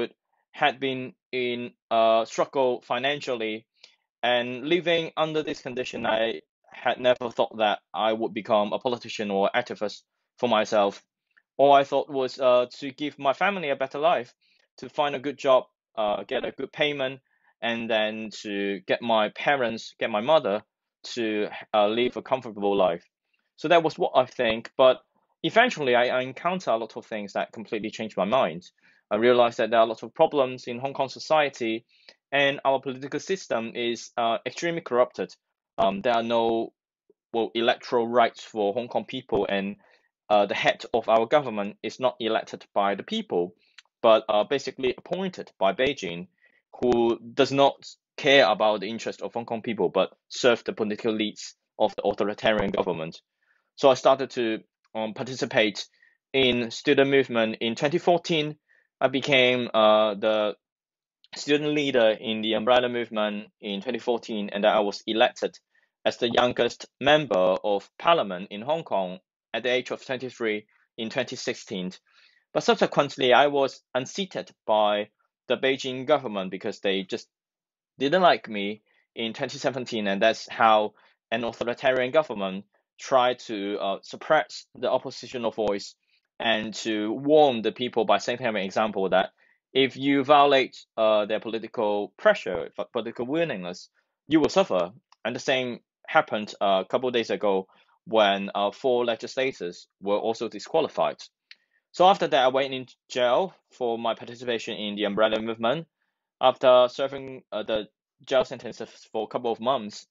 had been in a struggle financially, and living under this condition, I had never thought that I would become a politician or activist for myself. All I thought was uh, to give my family a better life, to find a good job, uh, get a good payment, and then to get my parents, get my mother to uh, live a comfortable life. So that was what I think. But eventually, I, I encountered a lot of things that completely changed my mind. I realized that there are a lot of problems in Hong Kong society, and our political system is uh, extremely corrupted. Um, there are no well electoral rights for Hong Kong people, and uh, the head of our government is not elected by the people, but uh, basically appointed by Beijing, who does not care about the interest of Hong Kong people, but serve the political leads of the authoritarian government. So I started to um, participate in student movement. In twenty fourteen, I became uh, the student leader in the umbrella movement in twenty fourteen, and I was elected as the youngest member of parliament in Hong Kong at the age of twenty-three in twenty sixteen. But subsequently, I was unseated by the Beijing government because they just didn't like me in twenty seventeen, and that's how an authoritarian government tried to uh, suppress the oppositional voice and to warn the people by setting an example that if you violate uh, their political pressure, political willingness, you will suffer. And the same happened uh, a couple of days ago when uh, four legislators were also disqualified. So after that, I went in jail for my participation in the umbrella movement. After serving uh, the jail sentence for a couple of months,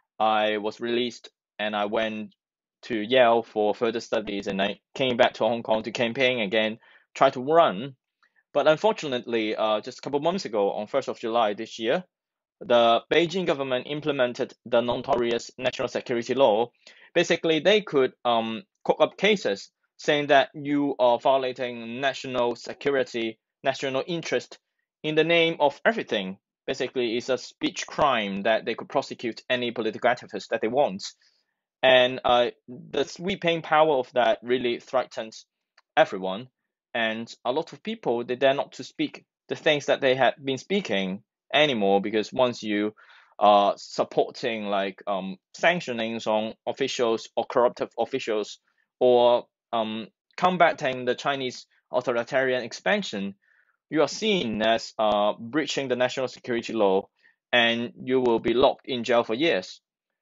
I was released and I went to Yale for further studies, and I came back to Hong Kong to campaign again, try to run. But unfortunately, uh, just a couple of months ago, on first of July this year, the Beijing government implemented the notorious national security law. Basically, they could um, cook up cases saying that you are violating national security, national interest in the name of everything. Basically, it's a speech crime that they could prosecute any political activist that they want. And uh, the sweeping power of that really threatens everyone. And a lot of people, they dare not to speak the things that they had been speaking anymore, because once you are supporting like um, sanctionings on officials or corruptive officials, or um, combating the Chinese authoritarian expansion, you are seen as uh, breaching the national security law, and you will be locked in jail for years.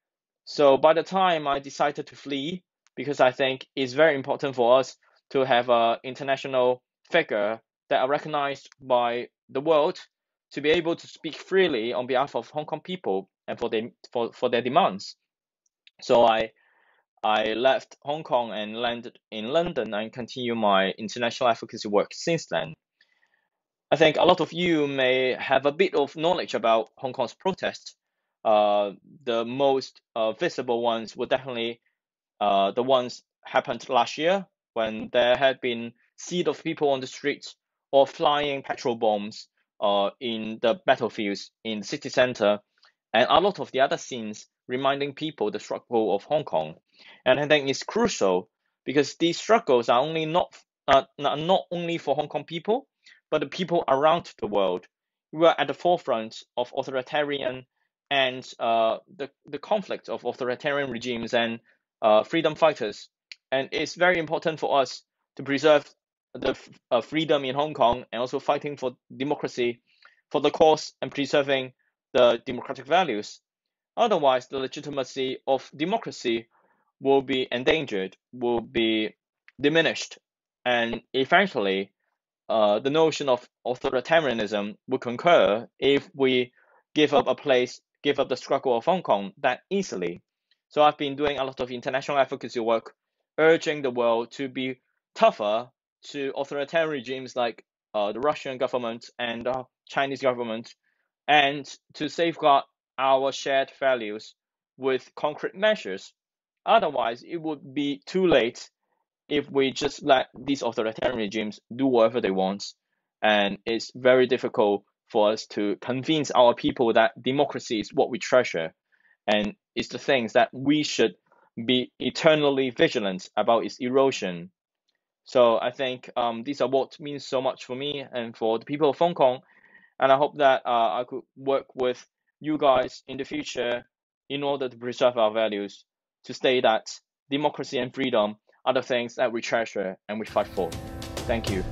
So by the time I decided to flee, because I think it's very important for us to have an international figure that are recognized by the world to be able to speak freely on behalf of Hong Kong people and for their, for, for their demands. So I I left Hong Kong and landed in London and continue my international advocacy work since then. I think a lot of you may have a bit of knowledge about Hong Kong's protests. Uh, the most uh, visible ones were definitely uh, the ones happened last year, when there had been seed of people on the streets or flying petrol bombs uh, in the battlefields in the city center, and a lot of the other scenes reminding people the struggle of Hong Kong. And I think it's crucial because these struggles are only not uh, not only for Hong Kong people, but the people around the world. We are at the forefront of authoritarian and uh, the, the conflict of authoritarian regimes and uh, freedom fighters. And it's very important for us to preserve the uh, freedom in Hong Kong, and also fighting for democracy, for the cause and preserving the democratic values. Otherwise, the legitimacy of democracy will be endangered, will be diminished, and eventually uh, the notion of authoritarianism will concur if we give up a place, give up the struggle of Hong Kong that easily. So I've been doing a lot of international advocacy work, urging the world to be tougher to authoritarian regimes like uh, the Russian government and the Chinese government, and to safeguard our shared values with concrete measures. Otherwise, it would be too late if we just let these authoritarian regimes do whatever they want. And it's very difficult for us to convince our people that democracy is what we treasure, and it's the things that we should be eternally vigilant about its erosion. So I think um, these are what means so much for me and for the people of Hong Kong. And I hope that uh, I could work with you guys in the future in order to preserve our values, to state that democracy and freedom are the things that we treasure and we fight for. Thank you.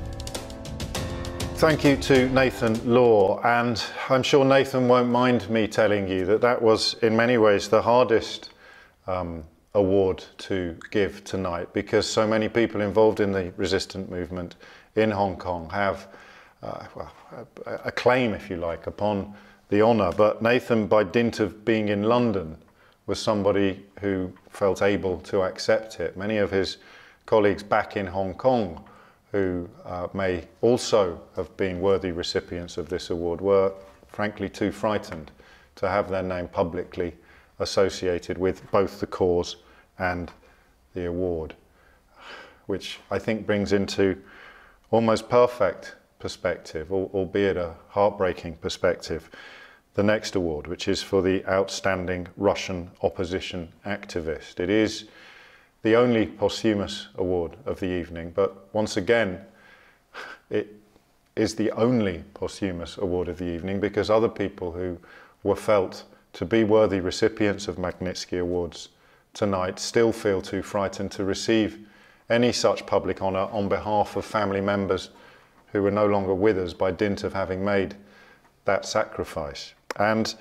Thank you to Nathan Law, and I'm sure Nathan won't mind me telling you that that was in many ways the hardest um, award to give tonight, because so many people involved in the resistant movement in Hong Kong have uh, well, a, a claim, if you like, upon the honour. But Nathan, by dint of being in London, was somebody who felt able to accept it. Many of his colleagues back in Hong Kong who uh, may also have been worthy recipients of this award were frankly too frightened to have their name publicly associated with both the cause and the award, which I think brings into almost perfect perspective, albeit a heartbreaking perspective, the next award, which is for the outstanding Russian opposition activist. It is the only posthumous award of the evening, but once again, it is the only posthumous award of the evening because other people who were felt to be worthy recipients of Magnitsky Awards tonight still feel too frightened to receive any such public honour on behalf of family members who were no longer with us by dint of having made that sacrifice. And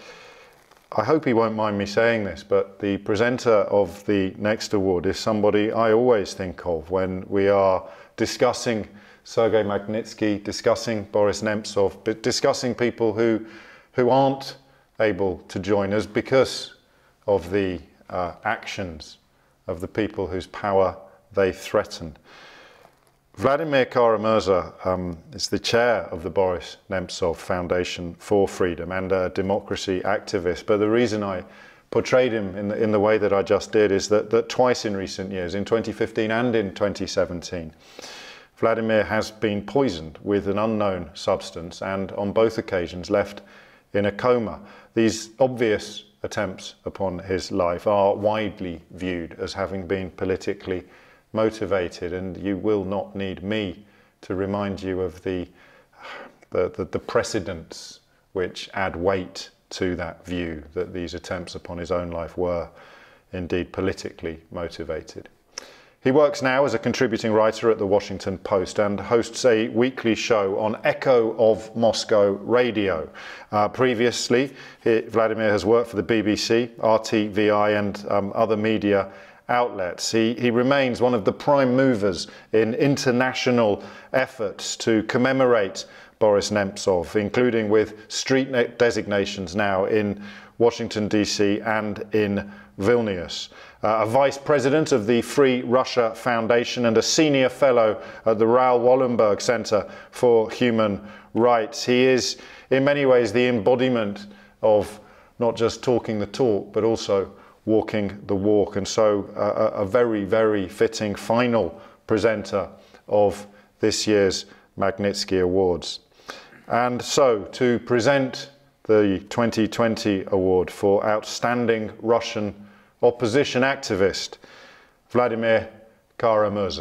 I hope he won't mind me saying this, but the presenter of the next award is somebody I always think of when we are discussing Sergei Magnitsky, discussing Boris Nemtsov, but discussing people who, who aren't able to join us because of the uh, actions of the people whose power they threaten. Vladimir Kara-Murza um, is the chair of the Boris Nemtsov Foundation for Freedom and a democracy activist. But the reason I portrayed him in the, in the way that I just did is that, that twice in recent years, in twenty fifteen and in twenty seventeen, Vladimir has been poisoned with an unknown substance and on both occasions left in a coma. These obvious attempts upon his life are widely viewed as having been politically motivated, and you will not need me to remind you of the, the, the, the precedents which add weight to that view that these attempts upon his own life were indeed politically motivated. He works now as a contributing writer at the Washington Post and hosts a weekly show on Echo of Moscow Radio. Uh, previously, he, Vladimir has worked for the B B C, R T V I and um, other media outlets. He, he remains one of the prime movers in international efforts to commemorate Boris Nemtsov, including with street designations now in Washington, D C and in Vilnius. Uh, a vice president of the Free Russia Foundation and a senior fellow at the Raoul Wallenberg Center for Human Rights. He is in many ways the embodiment of not just talking the talk, but also walking the walk, and so uh, a very, very fitting final presenter of this year's Magnitsky Awards. And so, to present the twenty twenty award for Outstanding Russian Opposition Activist, Vladimir Kara-Murza.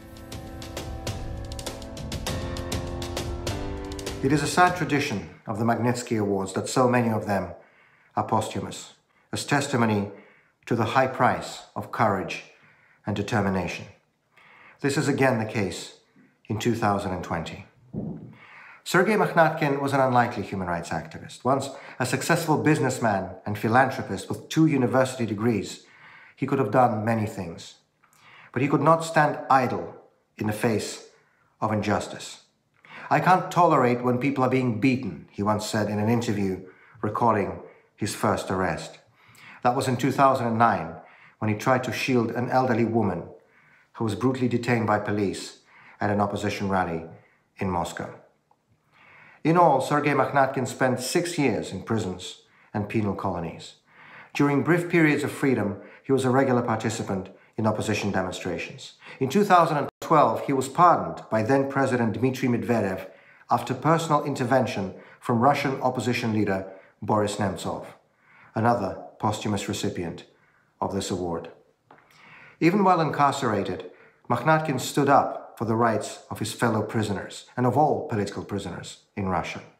It is a sad tradition of the Magnitsky Awards that so many of them are posthumous, as testimony to the high price of courage and determination. This is again the case in two thousand twenty. Sergei Magnitsky was an unlikely human rights activist. Once a successful businessman and philanthropist with two university degrees, he could have done many things. But he could not stand idle in the face of injustice. "I can't tolerate when people are being beaten," he once said in an interview recalling his first arrest. That was in two thousand nine, when he tried to shield an elderly woman who was brutally detained by police at an opposition rally in Moscow. In all, Sergei Magnitsky spent six years in prisons and penal colonies. During brief periods of freedom, he was a regular participant in opposition demonstrations. In two thousand twelve, he was pardoned by then-President Dmitry Medvedev after personal intervention from Russian opposition leader Boris Nemtsov, another posthumous recipient of this award. Even while incarcerated, Magnitsky stood up for the rights of his fellow prisoners and of all political prisoners in Russia.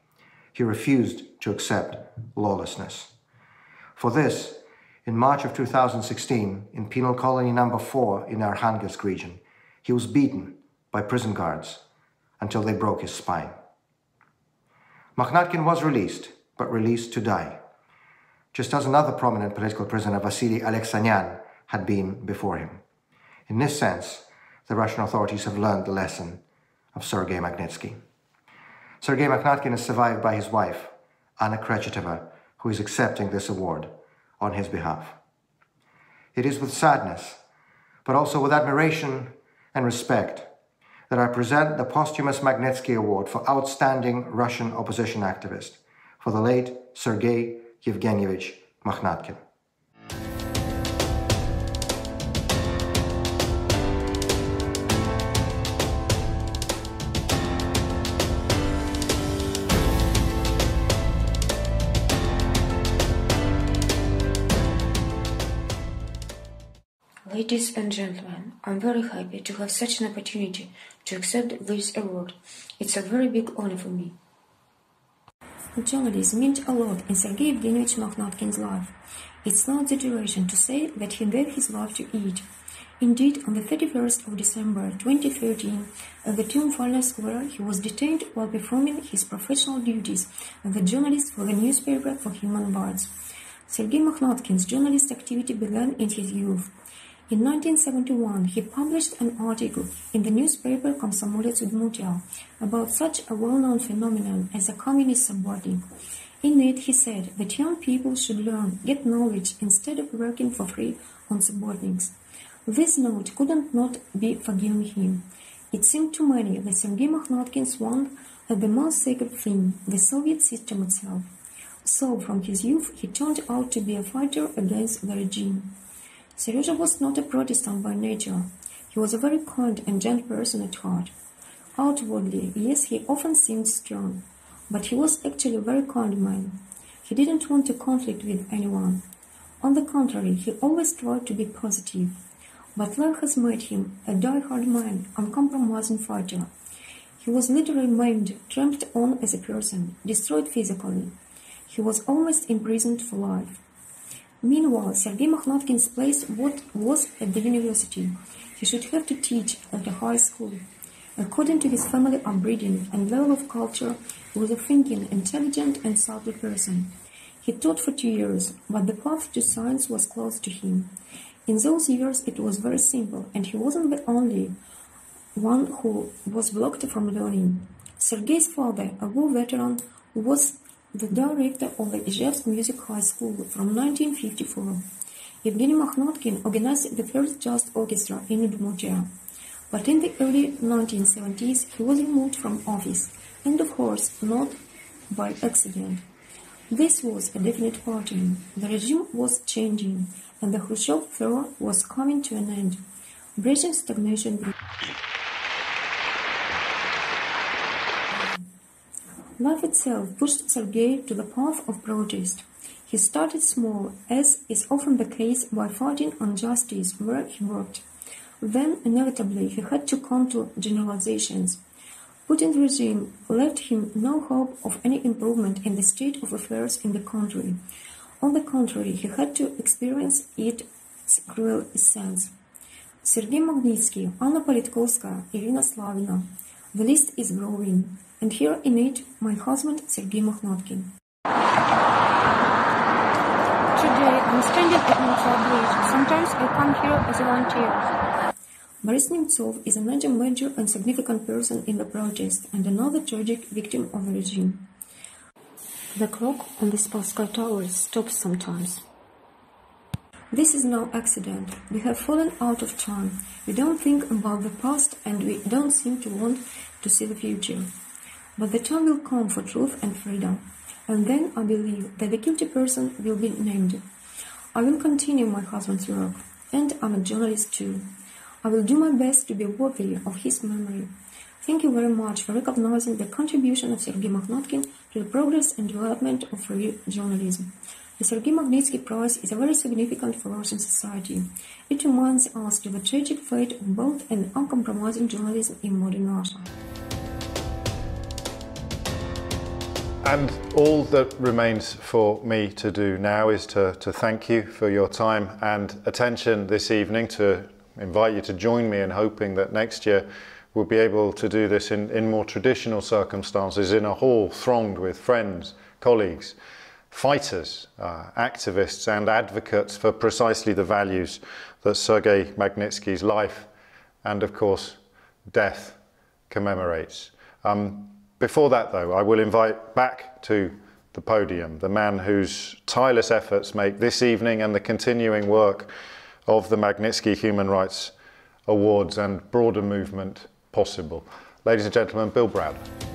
he refused to accept lawlessness. For this, in March of two thousand sixteen, in penal colony number four in Arkhangelsk region, he was beaten by prison guards until they broke his spine. Makhnatkin was released, but released to die, just as another prominent political prisoner, Vasily Alexanyan, had been before him. In this sense, the Russian authorities have learned the lesson of Sergei Magnitsky. Sergei Makhnatkin is survived by his wife, Anna Krechetova, who is accepting this award on his behalf. It is with sadness, but also with admiration and respect, that I present the posthumous Magnitsky Award for Outstanding Russian Opposition Activist for the late Sergei Yevgenyevich Makhnatkin. Ladies and gentlemen, I'm very happy to have such an opportunity to accept this award. It's a very big honor for me. Journalism meant a lot in Sergei Evgenyevich Makhnatkin's life. It's not exaggeration to say that he gave his life to it. Indeed, on the thirty-first of December twenty thirteen, at the Triumphal Square, he was detained while performing his professional duties as a journalist for the newspaper for human rights. Sergei Makhnatkin's journalist activity began in his youth. In nineteen seventy-one, he published an article in the newspaper Komsomolets Udmurtia about such a well-known phenomenon as a communist subordinate. In it, he said that young people should learn, get knowledge, instead of working for free on subordinates. This note couldn't not be forgiven him. It seemed to many that Sergei Makhnatkin swung at the most sacred thing, the Soviet system itself. So, from his youth, he turned out to be a fighter against the regime. Serezha was not a Protestant by nature. He was a very kind and gentle person at heart. Outwardly, yes, he often seemed stern, but he was actually a very kind man. He didn't want to conflict with anyone. On the contrary, he always tried to be positive. But life has made him a die-hard man, uncompromising fighter. He was literally maimed, tramped on as a person, destroyed physically. He was almost imprisoned for life. Meanwhile, Sergei Makhnatkin's place was at the university. He should have to teach at a high school. According to his family upbringing and level of culture, he was a thinking, intelligent and subtle person. He taught for two years, but the path to science was closed to him. In those years it was very simple, and he wasn't the only one who was blocked from learning. Sergei's father, a war veteran, was the director of the Ijevsk Music High School from nineteen fifty-four. Evgeny Makhnatkin organized the first jazz orchestra in Udmurtia. But in the early nineteen seventies he was removed from office, and of course not by accident. This was a definite pattern. The regime was changing, and the Khrushchev era was coming to an end. Brezhnev's stagnation. Life itself pushed Sergei to the path of protest. He started small, as is often the case by fighting injustice where he worked. Then, inevitably, he had to come to generalizations. Putin's regime left him no hope of any improvement in the state of affairs in the country. On the contrary, he had to experience its cruel essence. Sergei Magnitsky, Anna Politkovskaya, Irina Slavina. The list is growing. And here in it, my husband, Sergei Makhnatkin. Today, I'm standing at Nemtsov Bridge. Sometimes I come here as a volunteer. Boris Nemtsov is a major, major and significant person in the protest and another tragic victim of the regime. The clock on the Spasskaya Tower stops sometimes. This is no accident. We have fallen out of time. We don't think about the past and we don't seem to want to see the future. But the time will come for truth and freedom, and then I believe that the guilty person will be named. I will continue my husband's work, and I'm a journalist too. I will do my best to be worthy of his memory. Thank you very much for recognizing the contribution of Sergei Makhnatkin to the progress and development of free journalism. The Sergei Magnitsky Prize is very significant for Russian society. It reminds us of the tragic fate of bold and uncompromising journalism in modern Russia. And all that remains for me to do now is to, to thank you for your time and attention this evening, to invite you to join me in hoping that next year we'll be able to do this in, in more traditional circumstances, in a hall thronged with friends, colleagues, fighters, uh, activists and advocates for precisely the values that Sergei Magnitsky's life and, of course, death commemorates. Um, before that, though, I will invite back to the podium the man whose tireless efforts make this evening and the continuing work of the Magnitsky Human Rights Awards and broader movement possible. Ladies and gentlemen, Bill Browder.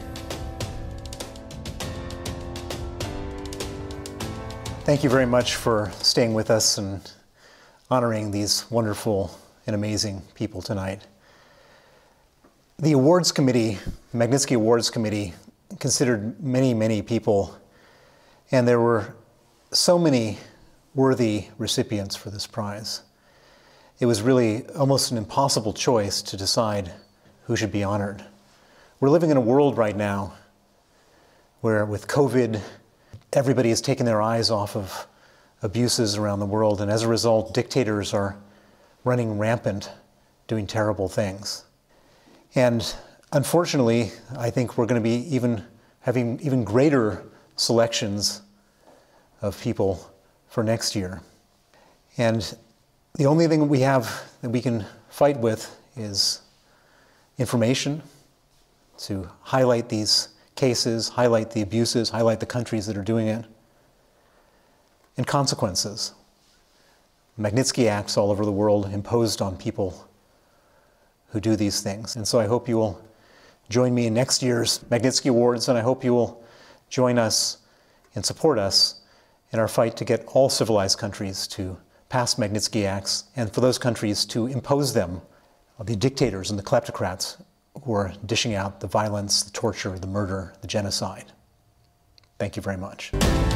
Thank you very much for staying with us and honoring these wonderful and amazing people tonight. The awards committee, Magnitsky Awards Committee, considered many, many people, and there were so many worthy recipients for this prize. It was really almost an impossible choice to decide who should be honored. We're living in a world right now where, with COVID, everybody has taken their eyes off of abuses around the world, and as a result, dictators are running rampant, doing terrible things. And unfortunately, I think we're going to be even having even greater selections of people for next year. And the only thing we have that we can fight with is information to highlight these cases, highlight the abuses, highlight the countries that are doing it, and consequences. Magnitsky Acts all over the world imposed on people who do these things. And so I hope you will join me in next year's Magnitsky Awards, and I hope you will join us and support us in our fight to get all civilized countries to pass Magnitsky Acts, and for those countries to impose them, the dictators and the kleptocrats who are dishing out the violence, the torture, the murder, the genocide. Thank you very much.